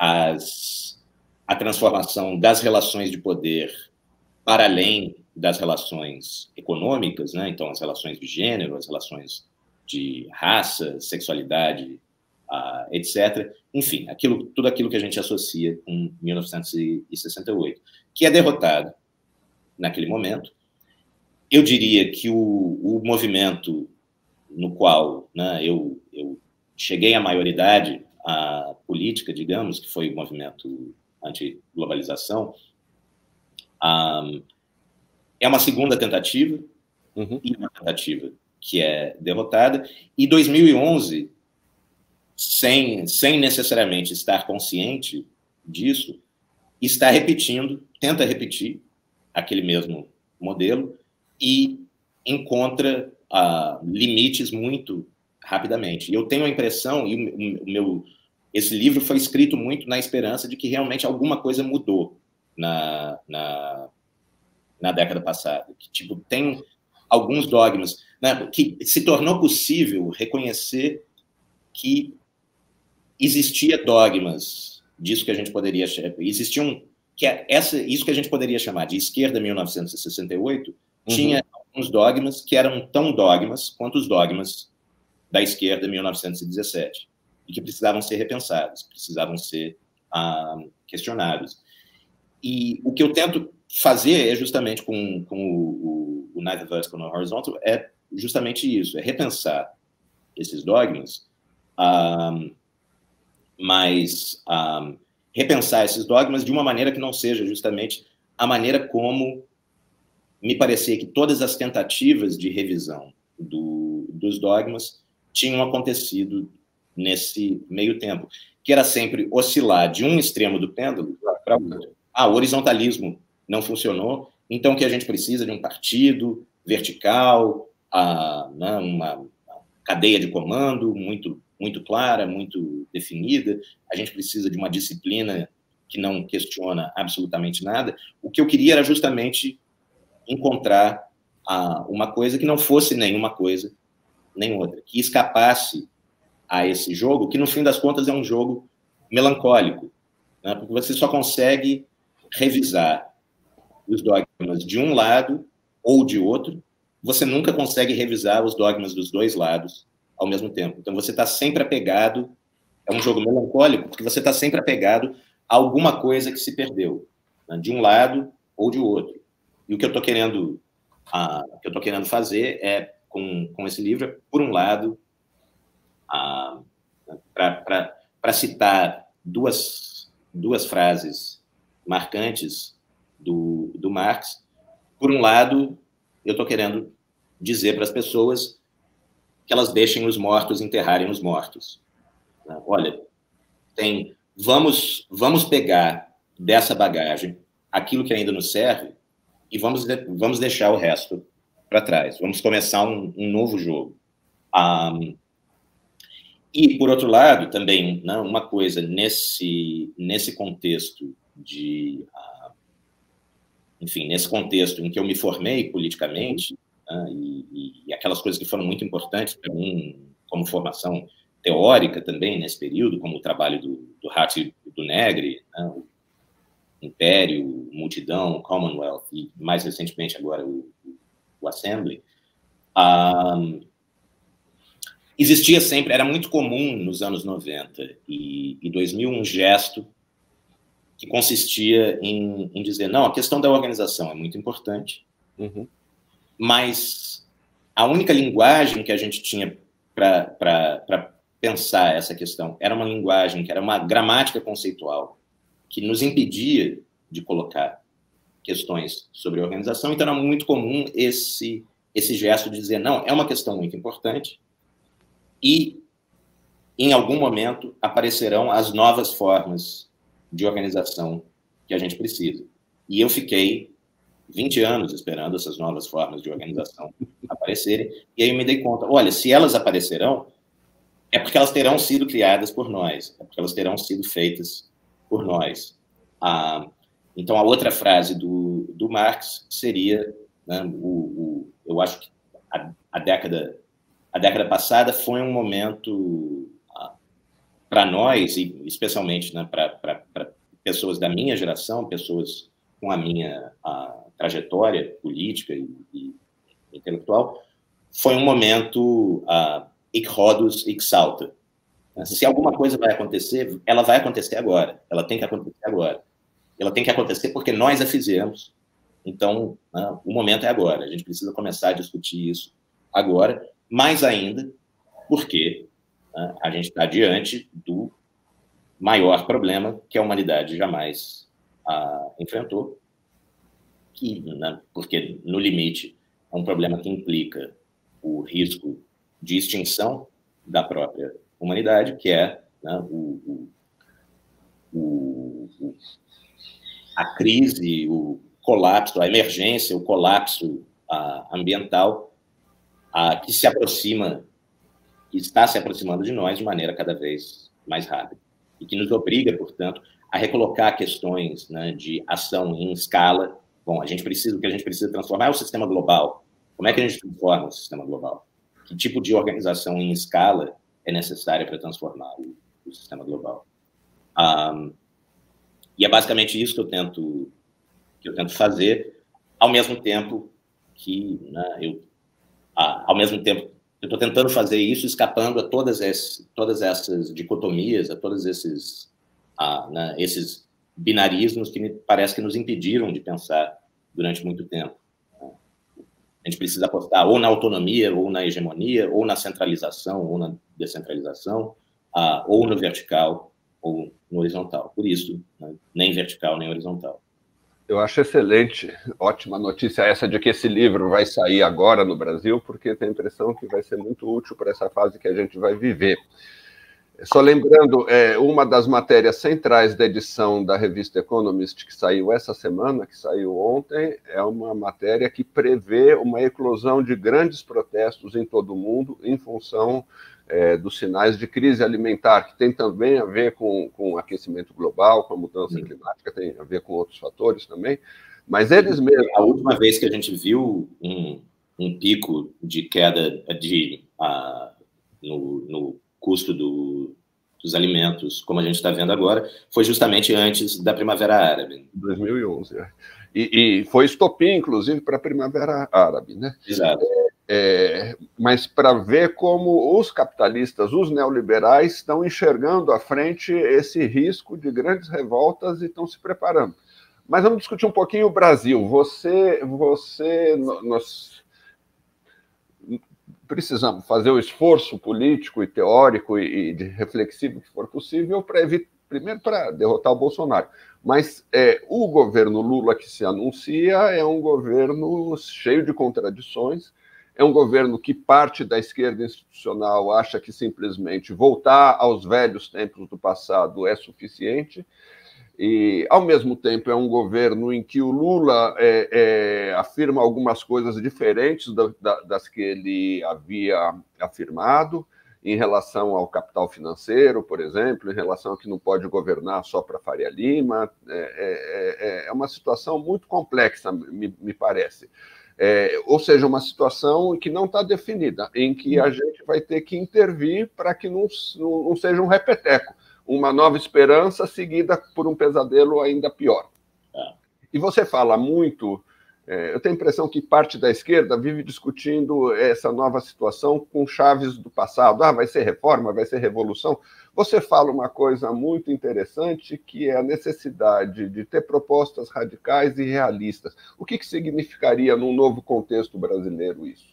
a transformação das relações de poder para além das relações econômicas, né? Então, as relações de gênero, as relações de raça, sexualidade, etc. Enfim, tudo aquilo que a gente associa com 1968, que é derrotado naquele momento. Eu diria que o movimento no qual, né, eu cheguei à maioridade política, digamos, que foi o movimento anti-globalização, é uma segunda tentativa, e uma tentativa que é derrotada, e 2011, sem necessariamente estar consciente disso, tenta repetir aquele mesmo modelo e encontra limites muito rapidamente. E eu tenho a impressão, esse livro foi escrito muito na esperança de que realmente alguma coisa mudou na década passada. Que, tem alguns dogmas, né, que se tornou possível reconhecer que existia dogmas disso que a gente poderia... Existiam... isso que a gente poderia chamar de esquerda 1968, tinha alguns dogmas que eram tão dogmas quanto os dogmas da esquerda 1917, e que precisavam ser repensados, precisavam ser questionados. E o que eu tento fazer é justamente com o Neither Vertical nor Horizontal, é justamente isso, é repensar esses dogmas, mas repensar esses dogmas de uma maneira que não seja justamente a maneira como me parecia que todas as tentativas de revisão dos dogmas tinham acontecido nesse meio tempo, que era sempre oscilar de um extremo do pêndulo para o outro. O horizontalismo não funcionou, então que a gente precisa de um partido vertical, né, uma cadeia de comando muito clara, muito definida, a gente precisa de uma disciplina que não questiona absolutamente nada. O que eu queria era justamente encontrar uma coisa que não fosse nenhuma coisa nem outra, que escapasse a esse jogo, que no fim das contas é um jogo melancólico, né? Porque você só consegue revisar os dogmas de um lado ou de outro, você nunca consegue revisar os dogmas dos dois lados ao mesmo tempo. Então você está sempre apegado, é um jogo melancólico, porque você está sempre apegado a alguma coisa que se perdeu, né? De um lado ou de outro. E o que eu estou querendo fazer é, com esse livro, por um lado, para citar duas frases marcantes do Marx. Por um lado, eu estou querendo dizer para as pessoas que elas deixem os mortos enterrarem os mortos. Olha, vamos pegar dessa bagagem aquilo que ainda nos serve e vamos deixar o resto para trás. Vamos começar um novo jogo. E, por outro lado, também, né, uma coisa nesse contexto enfim, nesse contexto em que eu me formei politicamente, né, e aquelas coisas que foram muito importantes para mim, como formação teórica também nesse período, como o trabalho do Hartz e do Negri, né, o Império, Multidão, o Commonwealth, e mais recentemente agora o Assembly, existia sempre, era muito comum nos anos 90 e 2000 um gesto que consistia em dizer, não, a questão da organização é muito importante, mas a única linguagem que a gente tinha para pensar essa questão era uma linguagem que era uma gramática conceitual que nos impedia de colocar questões sobre organização, então era muito comum esse gesto de dizer, não, é uma questão muito importante e, em algum momento, aparecerão as novas formas de organização que a gente precisa. E eu fiquei 20 anos esperando essas novas formas de organização aparecerem, e aí eu me dei conta, olha, se elas aparecerão, é porque elas terão sido criadas por nós, é porque elas terão sido feitas por nós. Então, a outra frase do Marx seria, né, eu acho que a década passada foi um momento para nós, e especialmente, né, para pessoas da minha geração, pessoas com a minha trajetória política e intelectual, foi um momento hic Rhodus, hic salta. Se alguma coisa vai acontecer, ela vai acontecer agora. Ela tem que acontecer agora. Ela tem que acontecer porque nós a fizemos. Então, né, o momento é agora. A gente precisa começar a discutir isso agora, mais ainda porque a gente está diante do maior problema que a humanidade jamais enfrentou, porque, no limite, é um problema que implica o risco de extinção da própria humanidade, que é, né, a crise, o colapso, a emergência, o colapso ambiental que se aproxima, que está se aproximando de nós de maneira cada vez mais rápida e que nos obriga, portanto, a recolocar questões, né, de ação em escala. Bom, o que a gente precisa transformar é o sistema global. Como é que a gente transforma o sistema global? Que tipo de organização em escala é necessária para transformar o sistema global? E é basicamente isso que eu tento fazer, ao mesmo tempo que, né, eu estou tentando fazer isso escapando a todas essas dicotomias, a todos esses binarismos que me parece que nos impediram de pensar durante muito tempo. A gente precisa apostar ou na autonomia, ou na hegemonia, ou na centralização, ou na descentralização, ou no vertical, ou no horizontal. Por isso, né, nem vertical, nem horizontal. Eu acho excelente, ótima notícia essa de que esse livro vai sair agora no Brasil, porque tenho a impressão que vai ser muito útil para essa fase que a gente vai viver. Só lembrando, uma das matérias centrais da edição da revista Economist, que saiu essa semana, que saiu ontem, é uma matéria que prevê uma eclosão de grandes protestos em todo o mundo em função dos sinais de crise alimentar, que tem também a ver com o aquecimento global, com a mudança climática, tem a ver com outros fatores também, mas eles mesmos... A última vez que a gente viu um um pico de queda no custo dos alimentos, como a gente está vendo agora, foi justamente antes da Primavera Árabe. 2011. E foi estopim, inclusive, para a Primavera Árabe, né? Exato. Mas para ver como os capitalistas, os neoliberais, estão enxergando à frente esse risco de grandes revoltas e estão se preparando. Mas vamos discutir um pouquinho o Brasil. Nós precisamos fazer o esforço político e teórico e de reflexivo que for possível para evitar, primeiro, para derrotar o Bolsonaro. Mas o governo Lula que se anuncia é um governo cheio de contradições, é um governo que parte da esquerda institucional acha que simplesmente voltar aos velhos tempos do passado é suficiente, e, ao mesmo tempo, é um governo em que o Lula afirma algumas coisas diferentes das que ele havia afirmado, em relação ao capital financeiro, por exemplo, em relação a que não pode governar só para Faria Lima. É uma situação muito complexa, me parece. Ou seja, uma situação que não está definida, em que a gente vai ter que intervir para que não seja um repeteco, uma nova esperança seguida por um pesadelo ainda pior. E você fala muito... eu tenho a impressão que parte da esquerda vive discutindo essa nova situação com chaves do passado. Vai ser reforma, vai ser revolução. Você fala uma coisa muito interessante, que é a necessidade de ter propostas radicais e realistas. O que significaria, num novo contexto brasileiro, isso?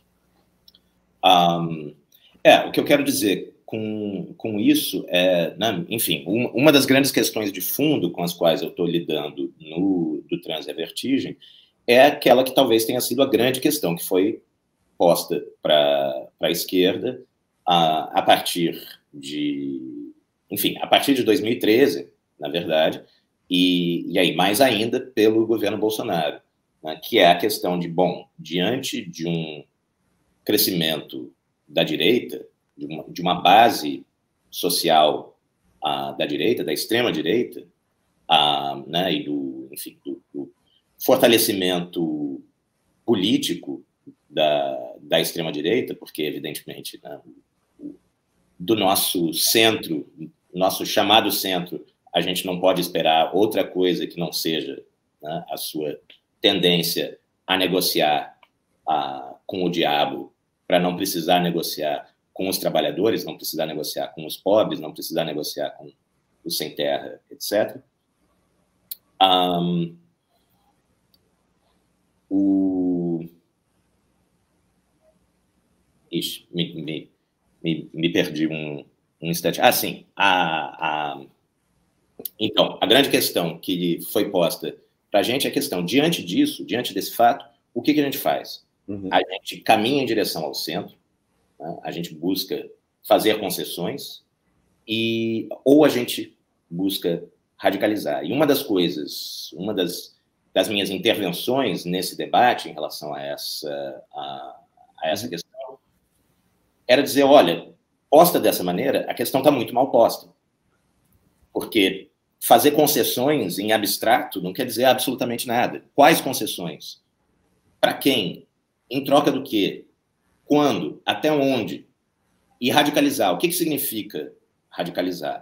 O que eu quero dizer com isso é, né, enfim, uma das grandes questões de fundo com as quais eu estou lidando do Trânsito e a Vertigem é aquela que talvez tenha sido a grande questão que foi posta para a esquerda a partir de 2013, na verdade, e aí mais ainda pelo governo Bolsonaro, né, que é a questão de, diante de um crescimento da direita, de uma base social da direita, da extrema-direita, né, e do fortalecimento político da extrema-direita, porque, evidentemente, né, do nosso centro, nosso chamado centro, a gente não pode esperar outra coisa que não seja, né, a sua tendência a negociar com o diabo, para não precisar negociar com os trabalhadores, não precisar negociar com os pobres, não precisar negociar com os sem terra, etc. Ixi, me perdi um instante. Sim. Então, a grande questão que foi posta para a gente é a questão, diante desse fato, o que a gente faz? A gente caminha em direção ao centro, né? A gente busca fazer concessões, ou a gente busca radicalizar. E uma das minhas intervenções nesse debate em relação a essa questão era dizer, olha, posta dessa maneira, a questão está muito mal posta. Porque fazer concessões em abstrato não quer dizer absolutamente nada. Quais concessões? Para quem? Em troca do quê? Quando? Até onde? E radicalizar. O que significa radicalizar?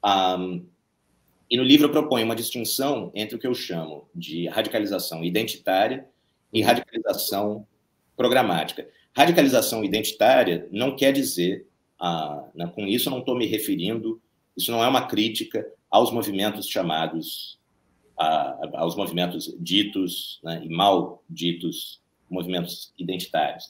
E no livro eu proponho uma distinção entre o que eu chamo de radicalização identitária e radicalização programática. Radicalização identitária não quer dizer, com isso eu não estou me referindo, isso não é uma crítica aos movimentos chamados, aos movimentos ditos, né, e mal ditos movimentos identitários.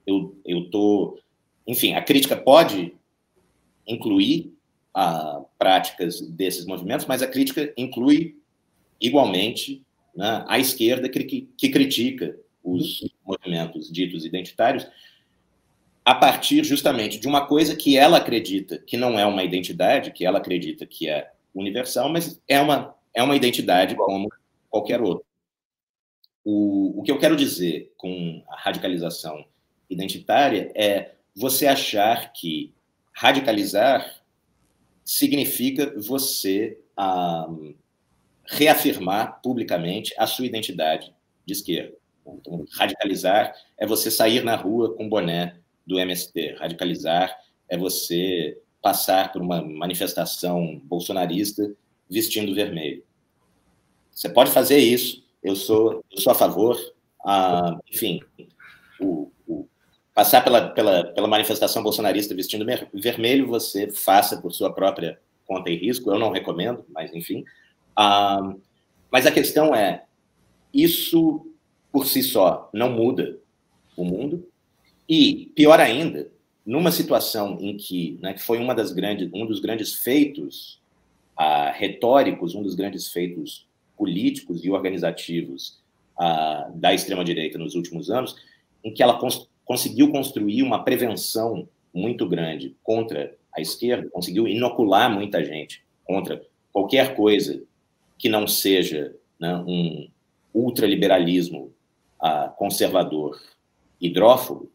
Enfim, a crítica pode incluir práticas desses movimentos, mas a crítica inclui igualmente, né, a esquerda que critica os movimentos ditos identitários a partir justamente de uma coisa que ela acredita que não é uma identidade, que ela acredita que é universal, mas é uma identidade como qualquer outra. O que eu quero dizer com a radicalização identitária é você achar que radicalizar significa você reafirmar publicamente a sua identidade de esquerda. Então, radicalizar é você sair na rua com boné do MST. Radicalizar é você passar por uma manifestação bolsonarista vestindo vermelho. Você pode fazer isso, eu sou a favor. Enfim, passar pela manifestação bolsonarista vestindo vermelho, você faça por sua própria conta e risco, eu não recomendo, mas enfim. Mas a questão é, isso por si só não muda o mundo, e, pior ainda, numa situação em que, né, que foi um dos grandes feitos retóricos, um dos grandes feitos políticos e organizativos da extrema-direita nos últimos anos, em que ela conseguiu construir uma prevenção muito grande contra a esquerda, conseguiu inocular muita gente contra qualquer coisa que não seja, né, um ultraliberalismo conservador hidrófobo.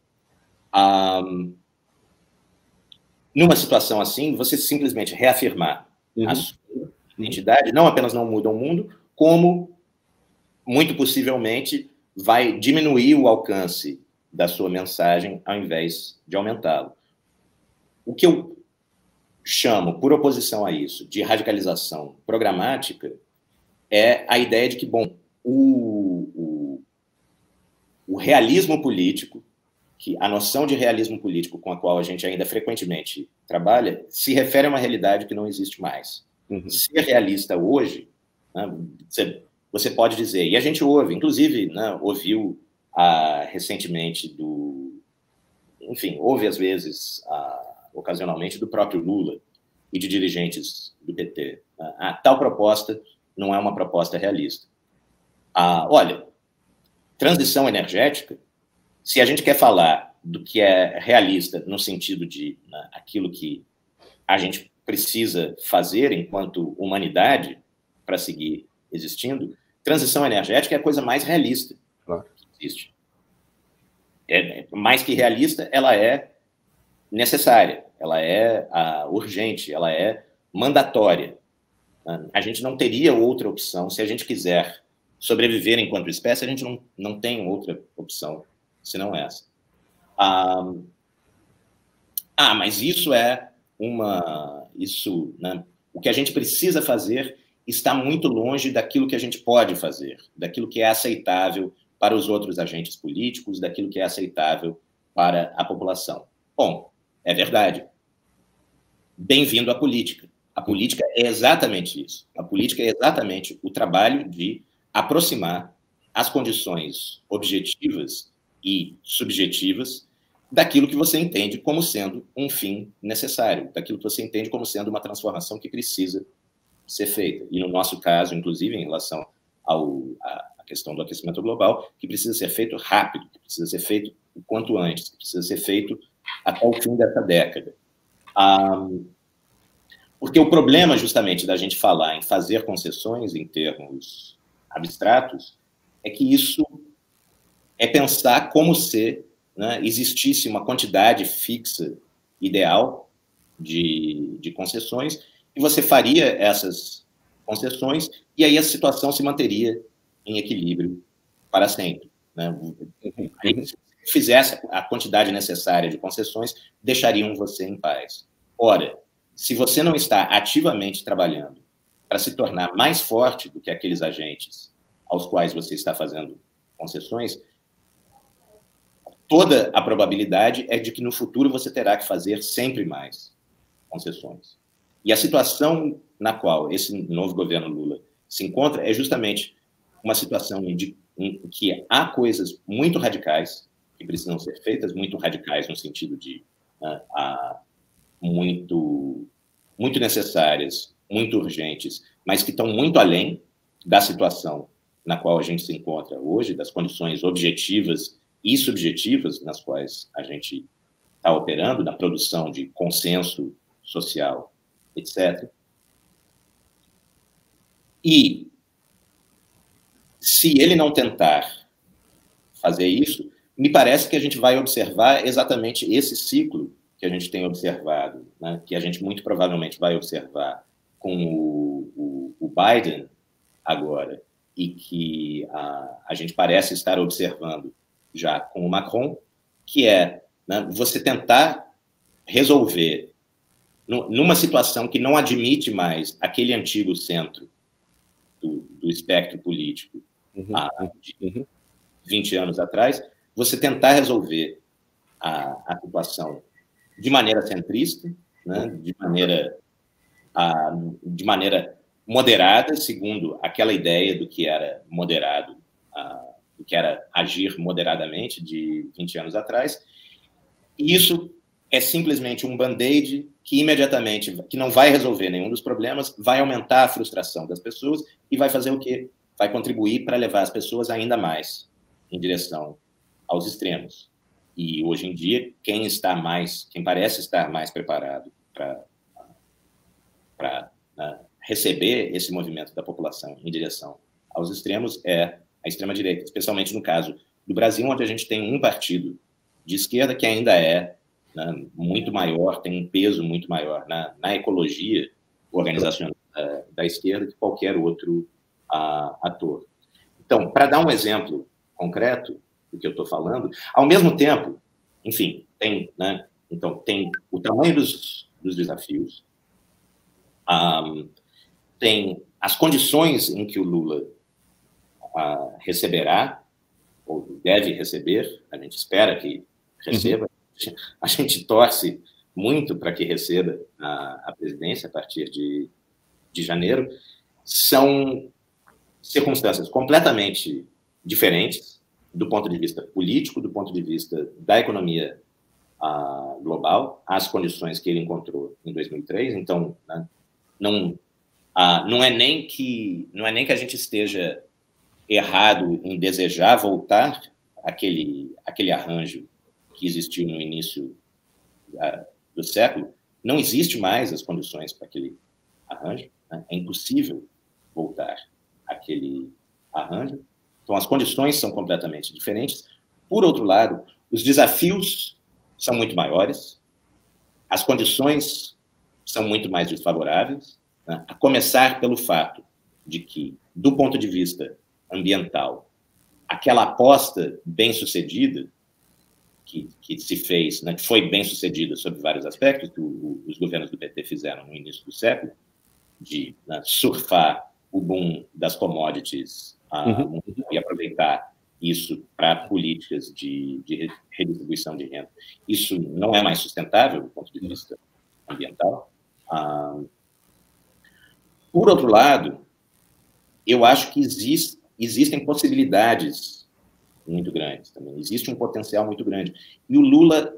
Numa situação assim, você simplesmente reafirmar a sua identidade não apenas não muda o mundo, como, muito possivelmente, vai diminuir o alcance da sua mensagem ao invés de aumentá-lo. O que eu chamo, por oposição a isso, de radicalização programática é a ideia de que, bom, o realismo político, que a noção de realismo político com a qual a gente ainda frequentemente trabalha, se refere a uma realidade que não existe mais. Ser realista hoje, né, você pode dizer, e a gente ouve, inclusive, né, ouviu recentemente enfim, ouve às vezes, ocasionalmente, do próprio Lula e de dirigentes do PT. Tal proposta não é uma proposta realista. Olha, transição energética, se a gente quer falar do que é realista no sentido de, né, aquilo que a gente precisa fazer enquanto humanidade para seguir existindo, transição energética é a coisa mais realista que existe. Mais que realista, ela é necessária, ela é urgente, ela é mandatória. A gente não teria outra opção. Se a gente quiser sobreviver enquanto espécie, a gente não tem outra opção senão essa. Mas isso é né, o que a gente precisa fazer está muito longe daquilo que a gente pode fazer, daquilo que é aceitável para os outros agentes políticos, daquilo que é aceitável para a população. Bom, é verdade. Bem-vindo à política. A política é exatamente isso. A política é exatamente o trabalho de aproximar as condições objetivas e subjetivas daquilo que você entende como sendo um fim necessário, daquilo que você entende como sendo uma transformação que precisa ser feita. E no nosso caso, inclusive, em relação à questão do aquecimento global, que precisa ser feito rápido, que precisa ser feito o quanto antes, que precisa ser feito até o fim dessa década. Porque o problema, justamente, da gente falar em fazer concessões em termos abstratos é que isso é pensar como se, né, existisse uma quantidade fixa, ideal, de concessões, e você faria essas concessões, e aí a situação se manteria em equilíbrio para sempre. Né? Aí, se fizesse a quantidade necessária de concessões, deixariam você em paz. Ora, se você não está ativamente trabalhando para se tornar mais forte do que aqueles agentes aos quais você está fazendo concessões, toda a probabilidade é de que no futuro você terá que fazer sempre mais concessões. E a situação na qual esse novo governo Lula se encontra é justamente uma situação em que há coisas muito radicais que precisam ser feitas, muito radicais no sentido de muito necessárias, muito urgentes, mas que estão muito além da situação na qual a gente se encontra hoje, das condições objetivas e subjetivas nas quais a gente está operando, na produção de consenso social, etc. E se ele não tentar fazer isso, me parece que a gente vai observar exatamente esse ciclo que a gente tem observado, né, que a gente muito provavelmente vai observar com o Biden agora, e que a gente parece estar observando já com o Macron, que é, né, você tentar resolver numa situação que não admite mais aquele antigo centro do espectro político de 20 anos atrás, você tentar resolver a situação de maneira centrista, né, de maneira moderada, segundo aquela ideia do que era moderado, do que era agir moderadamente de 20 anos atrás. E isso é simplesmente um band-aid que imediatamente, que não vai resolver nenhum dos problemas, vai aumentar a frustração das pessoas e vai fazer o quê? Vai contribuir para levar as pessoas ainda mais em direção aos extremos. E hoje em dia, quem parece estar mais preparado para receber esse movimento da população em direção aos extremos é a extrema-direita, especialmente no caso do Brasil, onde a gente tem um partido de esquerda que ainda é, né, muito maior, tem um peso muito maior na ecologia organizacional da esquerda que qualquer outro ator. Então, para dar um exemplo concreto do que eu estou falando, ao mesmo tempo, enfim, né, então, tem o tamanho dos desafios, tem as condições em que o Lula receberá, ou deve receber, a gente espera que receba, a gente torce muito para que receba a presidência a partir de janeiro. São circunstâncias completamente diferentes do ponto de vista político, do ponto de vista da economia global, as condições que ele encontrou em 2003. Então, né, não é nem que a gente esteja errado em desejar voltar àquele arranjo que existiu no início do século. Não existe mais as condições para aquele arranjo, né? É impossível voltar àquele arranjo. Então, as condições são completamente diferentes. Por outro lado, os desafios são muito maiores, as condições são muito mais desfavoráveis, né? A começar pelo fato de que, do ponto de vista ambiental, aquela aposta bem-sucedida que se fez, né, que foi bem-sucedida sob vários aspectos, que os governos do PT fizeram no início do século, de, né, surfar o boom das commodities e aproveitar isso para políticas de redistribuição de renda. Isso não é mais sustentável do ponto de vista ambiental. Por outro lado, eu acho que existem possibilidades muito grandes também. Existe um potencial muito grande. E o Lula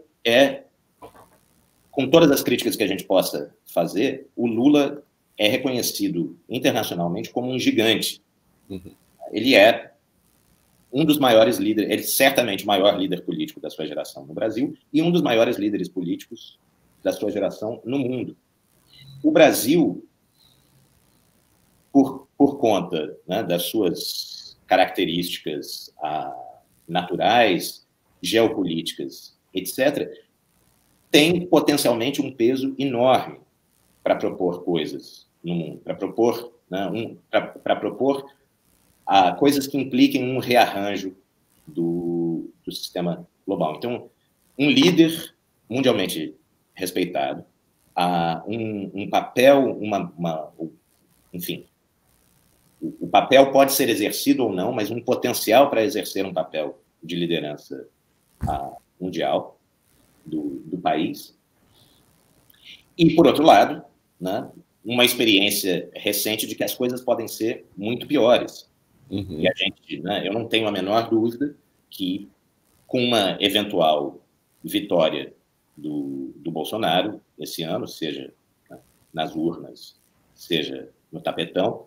com todas as críticas que a gente possa fazer, o Lula é reconhecido internacionalmente como um gigante. Ele é um dos maiores líderes, ele é certamente o maior líder político da sua geração no Brasil e um dos maiores líderes políticos da sua geração no mundo. O Brasil, por conta, né, das suas características naturais, geopolíticas, etc., tem potencialmente um peso enorme para propor coisas no mundo, para propor, né, coisas que impliquem um rearranjo do sistema global. Então, um líder mundialmente respeitado, um papel, enfim, o papel pode ser exercido ou não, mas um potencial para exercer um papel de liderança mundial do país. E, por outro lado, né, uma experiência recente de que as coisas podem ser muito piores. E a gente, né, eu não tenho a menor dúvida que, com uma eventual vitória do Bolsonaro esse ano, seja, né, nas urnas, seja no tapetão,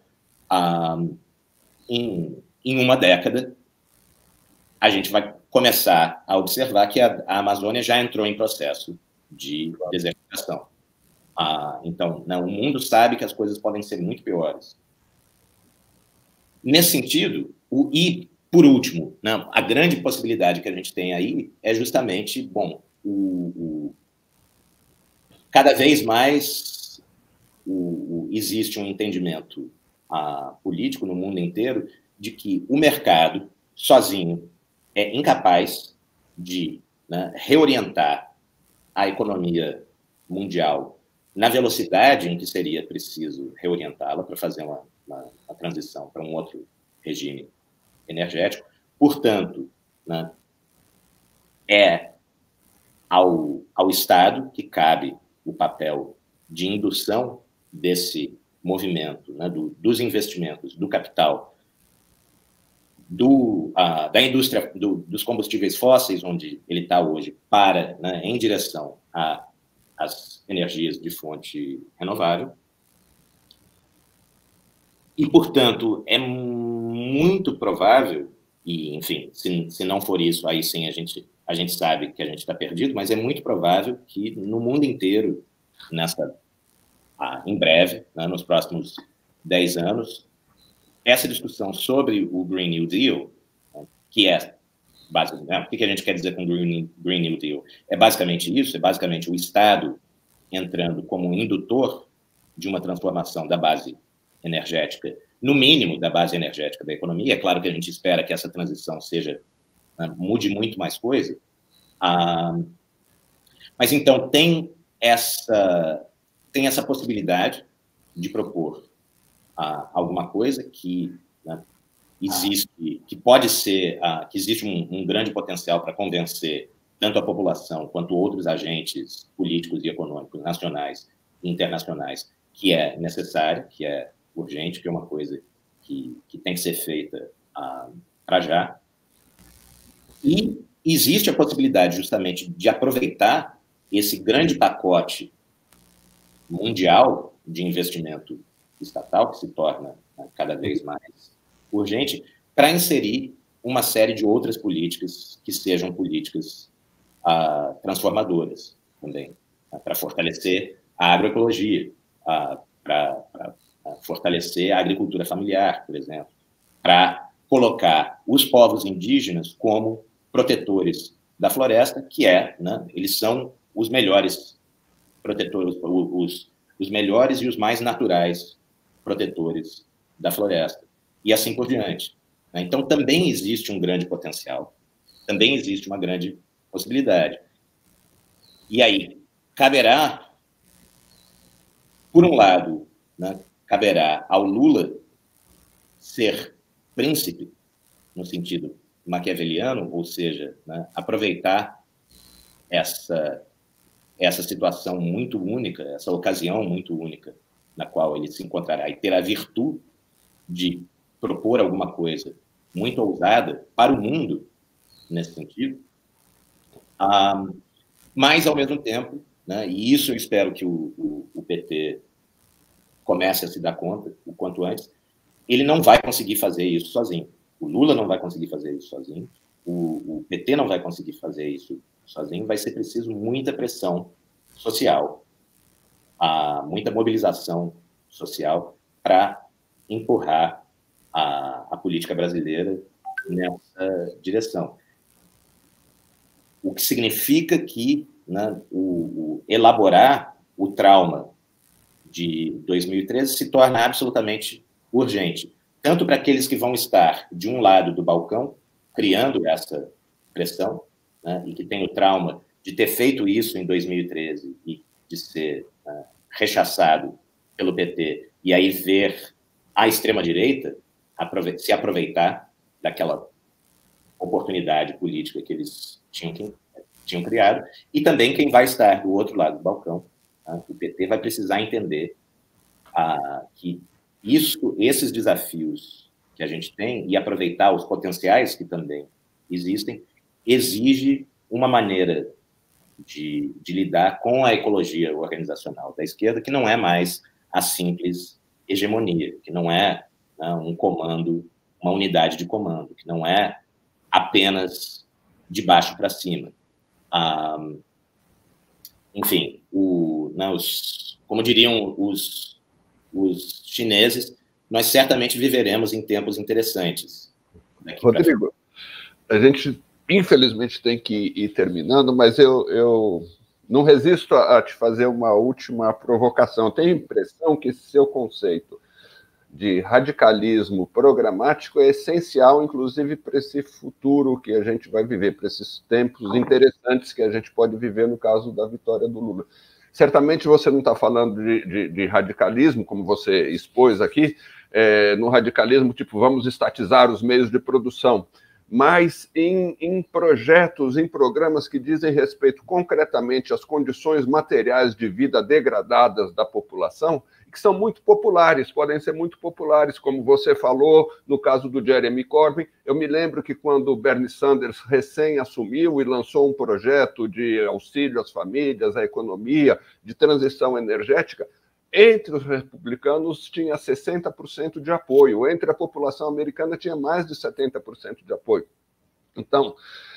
em uma década, a gente vai começar a observar que a Amazônia já entrou em processo de desertificação. Então, né, o mundo sabe que as coisas podem ser muito piores. Nesse sentido, e, por último, né, a grande possibilidade que a gente tem aí é justamente, bom, cada vez mais existe um entendimento político no mundo inteiro de que o mercado, sozinho, é incapaz de, né, reorientar a economia mundial na velocidade em que seria preciso reorientá-la para fazer uma transição para um outro regime energético. Portanto, né, é ao Estado que cabe o papel de indução desse movimento, né, dos investimentos, do capital, da indústria dos combustíveis fósseis, onde ele está hoje, né, em direção às energias de fonte renovável. E, portanto, é muito provável, e, enfim, se não for isso, aí sim a gente sabe que a gente está perdido, mas é muito provável que no mundo inteiro, em breve, né, nos próximos 10 anos, essa discussão sobre o Green New Deal, que é basicamente, o que a gente quer dizer com Green New Deal? É basicamente isso, é basicamente o Estado entrando como indutor de uma transformação da base energética, no mínimo da base energética da economia. É claro que a gente espera que essa transição mude muito mais coisa, mas então tem essa possibilidade de propor alguma coisa que, né, existe, que pode ser, que existe um grande potencial para convencer tanto a população quanto outros agentes políticos e econômicos nacionais e internacionais que é necessária, que é urgente, que é uma coisa que tem que ser feita para já. E existe a possibilidade justamente de aproveitar esse grande pacote mundial de investimento estatal, que se torna, né, cada vez mais urgente, para inserir uma série de outras políticas que sejam políticas transformadoras também, né, para fortalecer a agroecologia, para fortalecer a agricultura familiar, por exemplo, para colocar os povos indígenas como protetores da floresta, que né, eles são os melhores protetores, os melhores e os mais naturais protetores da floresta, e assim por diante. Então, também existe um grande potencial, também existe uma grande possibilidade. E aí, caberá, por um lado, né, caberá ao Lula ser príncipe, no sentido maquiaveliano, ou seja, né, aproveitar essa situação muito única, essa ocasião muito única na qual ele se encontrará e ter a virtude de propor alguma coisa muito ousada para o mundo, nesse sentido, mas, ao mesmo tempo, né, e isso eu espero que o PT comece a se dar conta o quanto antes, ele não vai conseguir fazer isso sozinho. O Lula não vai conseguir fazer isso sozinho, o PT não vai conseguir fazer isso sozinho, vai ser preciso muita pressão social, muita mobilização social para empurrar a política brasileira nessa direção. O que significa que, né, elaborar o trauma de 2013 se torna absolutamente urgente, tanto para aqueles que vão estar de um lado do balcão, criando essa pressão, né, e que tem o trauma de ter feito isso em 2013 e de ser rechaçado pelo PT, e aí ver a extrema-direita se aproveitar daquela oportunidade política que eles tinham criado, e também quem vai estar do outro lado do balcão, o PT vai precisar entender que esses desafios que a gente tem, e aproveitar os potenciais que também existem, exige uma maneira de lidar com a ecologia organizacional da esquerda, que não é mais a simples hegemonia, que não é, né, um comando, uma unidade de comando, que não é apenas de baixo para cima. Enfim, como diriam os chineses, nós certamente viveremos em tempos interessantes. Rodrigo, a gente infelizmente tem que ir terminando, mas eu não resisto a te fazer uma última provocação. Tenho a impressão que esse seu conceito de radicalismo programático é essencial, inclusive, para esse futuro que a gente vai viver, para esses tempos interessantes que a gente pode viver no caso da vitória do Lula. Certamente você não está falando de radicalismo, como você expôs aqui, no radicalismo, tipo, vamos estatizar os meios de produção, mas em projetos, em programas que dizem respeito concretamente às condições materiais de vida degradadas da população, que são muito populares, podem ser muito populares, como você falou, no caso do Jeremy Corbyn. Eu me lembro que quando o Bernie Sanders recém assumiu e lançou um projeto de auxílio às famílias, à economia, de transição energética, entre os republicanos tinha 60% de apoio, entre a população americana tinha mais de 70% de apoio. Então,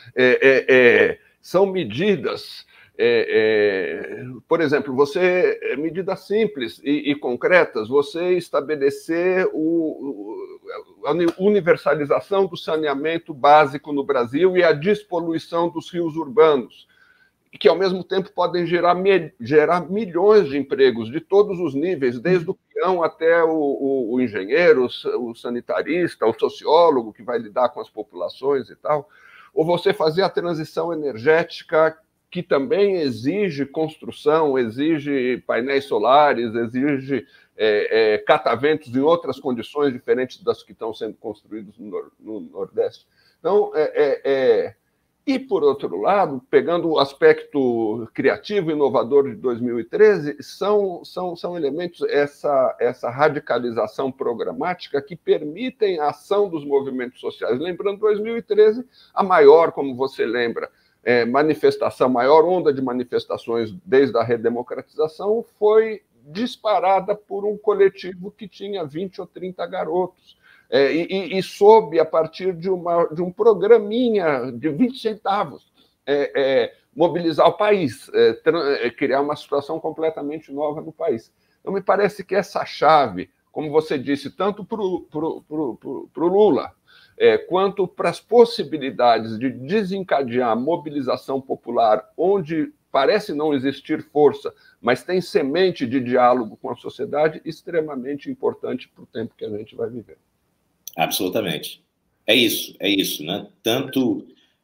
são medidas... por exemplo, medidas simples e concretas, você estabelecer a universalização do saneamento básico no Brasil e a despoluição dos rios urbanos, que ao mesmo tempo podem gerar milhões de empregos de todos os níveis, desde o peão até o engenheiro, o sanitarista, o sociólogo que vai lidar com as populações e tal, ou você fazer a transição energética, que também exige construção, exige painéis solares, exige cataventos em outras condições diferentes das que estão sendo construídos no Nordeste. Então, e, por outro lado, pegando o aspecto criativo e inovador de 2013, são elementos, essa radicalização programática que permitem a ação dos movimentos sociais. Lembrando, 2013, a maior, como você lembra, maior onda de manifestações desde a redemocratização foi disparada por um coletivo que tinha 20 ou 30 garotos. E soube, a partir de um programinha de 20 centavos, mobilizar o país, criar uma situação completamente nova no país. Então, me parece que essa chave, como você disse, tanto para o Lula, quanto para as possibilidades de desencadear a mobilização popular, onde parece não existir força, mas tem semente de diálogo com a sociedade, extremamente importante para o tempo que a gente vai viver. Absolutamente. É isso, né? Tanto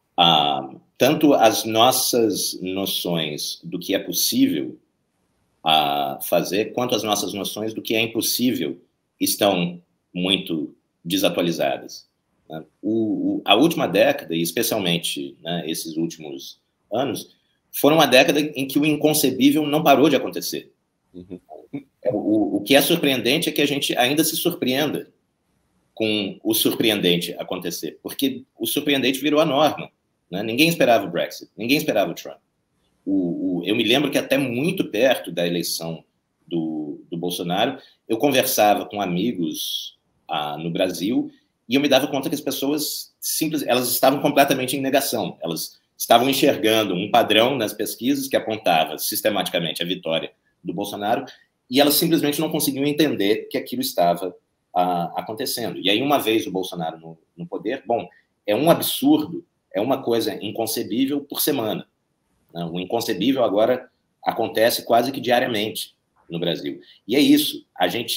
as nossas noções do que é possível fazer, quanto as nossas noções do que é impossível estão muito desatualizadas. A última década, e especialmente, né, esses últimos anos, foram uma década em que o inconcebível não parou de acontecer. Uhum. O que é surpreendente é que a gente ainda se surpreenda com o surpreendente acontecer, porque o surpreendente virou a norma, né? Ninguém esperava o Brexit, ninguém esperava o Trump. Eu me lembro que até muito perto da eleição do Bolsonaro, eu conversava com amigos no Brasil e eu me dava conta que as pessoas elas estavam completamente em negação, elas estavam enxergando um padrão nas pesquisas que apontava sistematicamente a vitória do Bolsonaro e elas simplesmente não conseguiam entender que aquilo estava acontecendo. E aí, uma vez o Bolsonaro no poder, bom, é um absurdo, é uma coisa inconcebível por semana. Né? O inconcebível agora acontece quase que diariamente no Brasil. E é isso.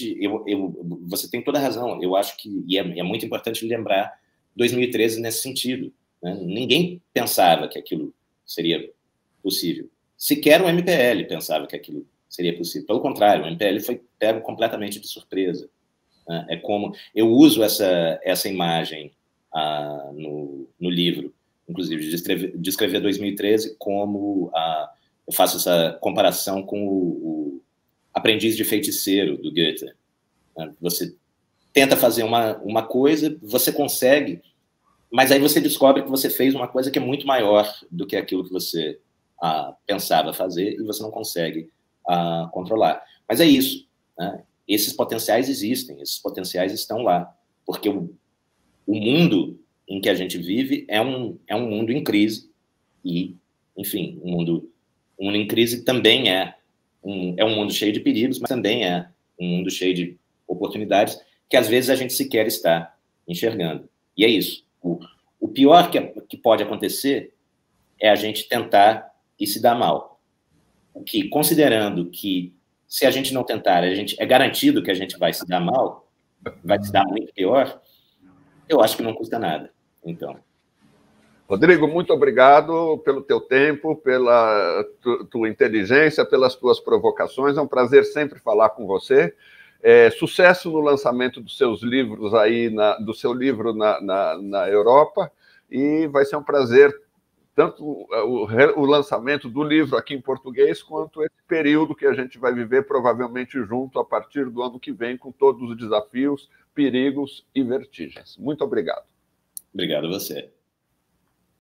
Você tem toda a razão. Eu acho que é muito importante lembrar 2013 nesse sentido. Né? Ninguém pensava que aquilo seria possível. Sequer o MPL pensava que aquilo seria possível. Pelo contrário, o MPL foi pego completamente de surpresa. É como eu uso essa imagem no livro, inclusive, de escrever 2013 como eu faço essa comparação com o Aprendiz de Feiticeiro, do Goethe. Você tenta fazer uma coisa, você consegue, mas aí você descobre que você fez uma coisa que é muito maior do que aquilo que você pensava fazer e você não consegue controlar. Mas é isso, né? Esses potenciais existem, esses potenciais estão lá, porque o mundo em que a gente vive é um mundo em crise e, enfim, um mundo em crise também é um mundo cheio de perigos, mas também é um mundo cheio de oportunidades que às vezes a gente sequer está enxergando. E é isso. O pior que pode acontecer é a gente tentar e se dar mal. O que, considerando que se a gente não tentar, é garantido que a gente vai se dar mal, vai se dar muito pior, eu acho que não custa nada. Então. Rodrigo, muito obrigado pelo teu tempo, pela tua inteligência, pelas tuas provocações. É um prazer sempre falar com você. Sucesso no lançamento dos seus livros aí, do seu livro na Europa, e vai ser um prazer tanto o lançamento do livro aqui em português, quanto esse período que a gente vai viver provavelmente junto a partir do ano que vem, com todos os desafios, perigos e vertigens. Muito obrigado. Obrigado a você.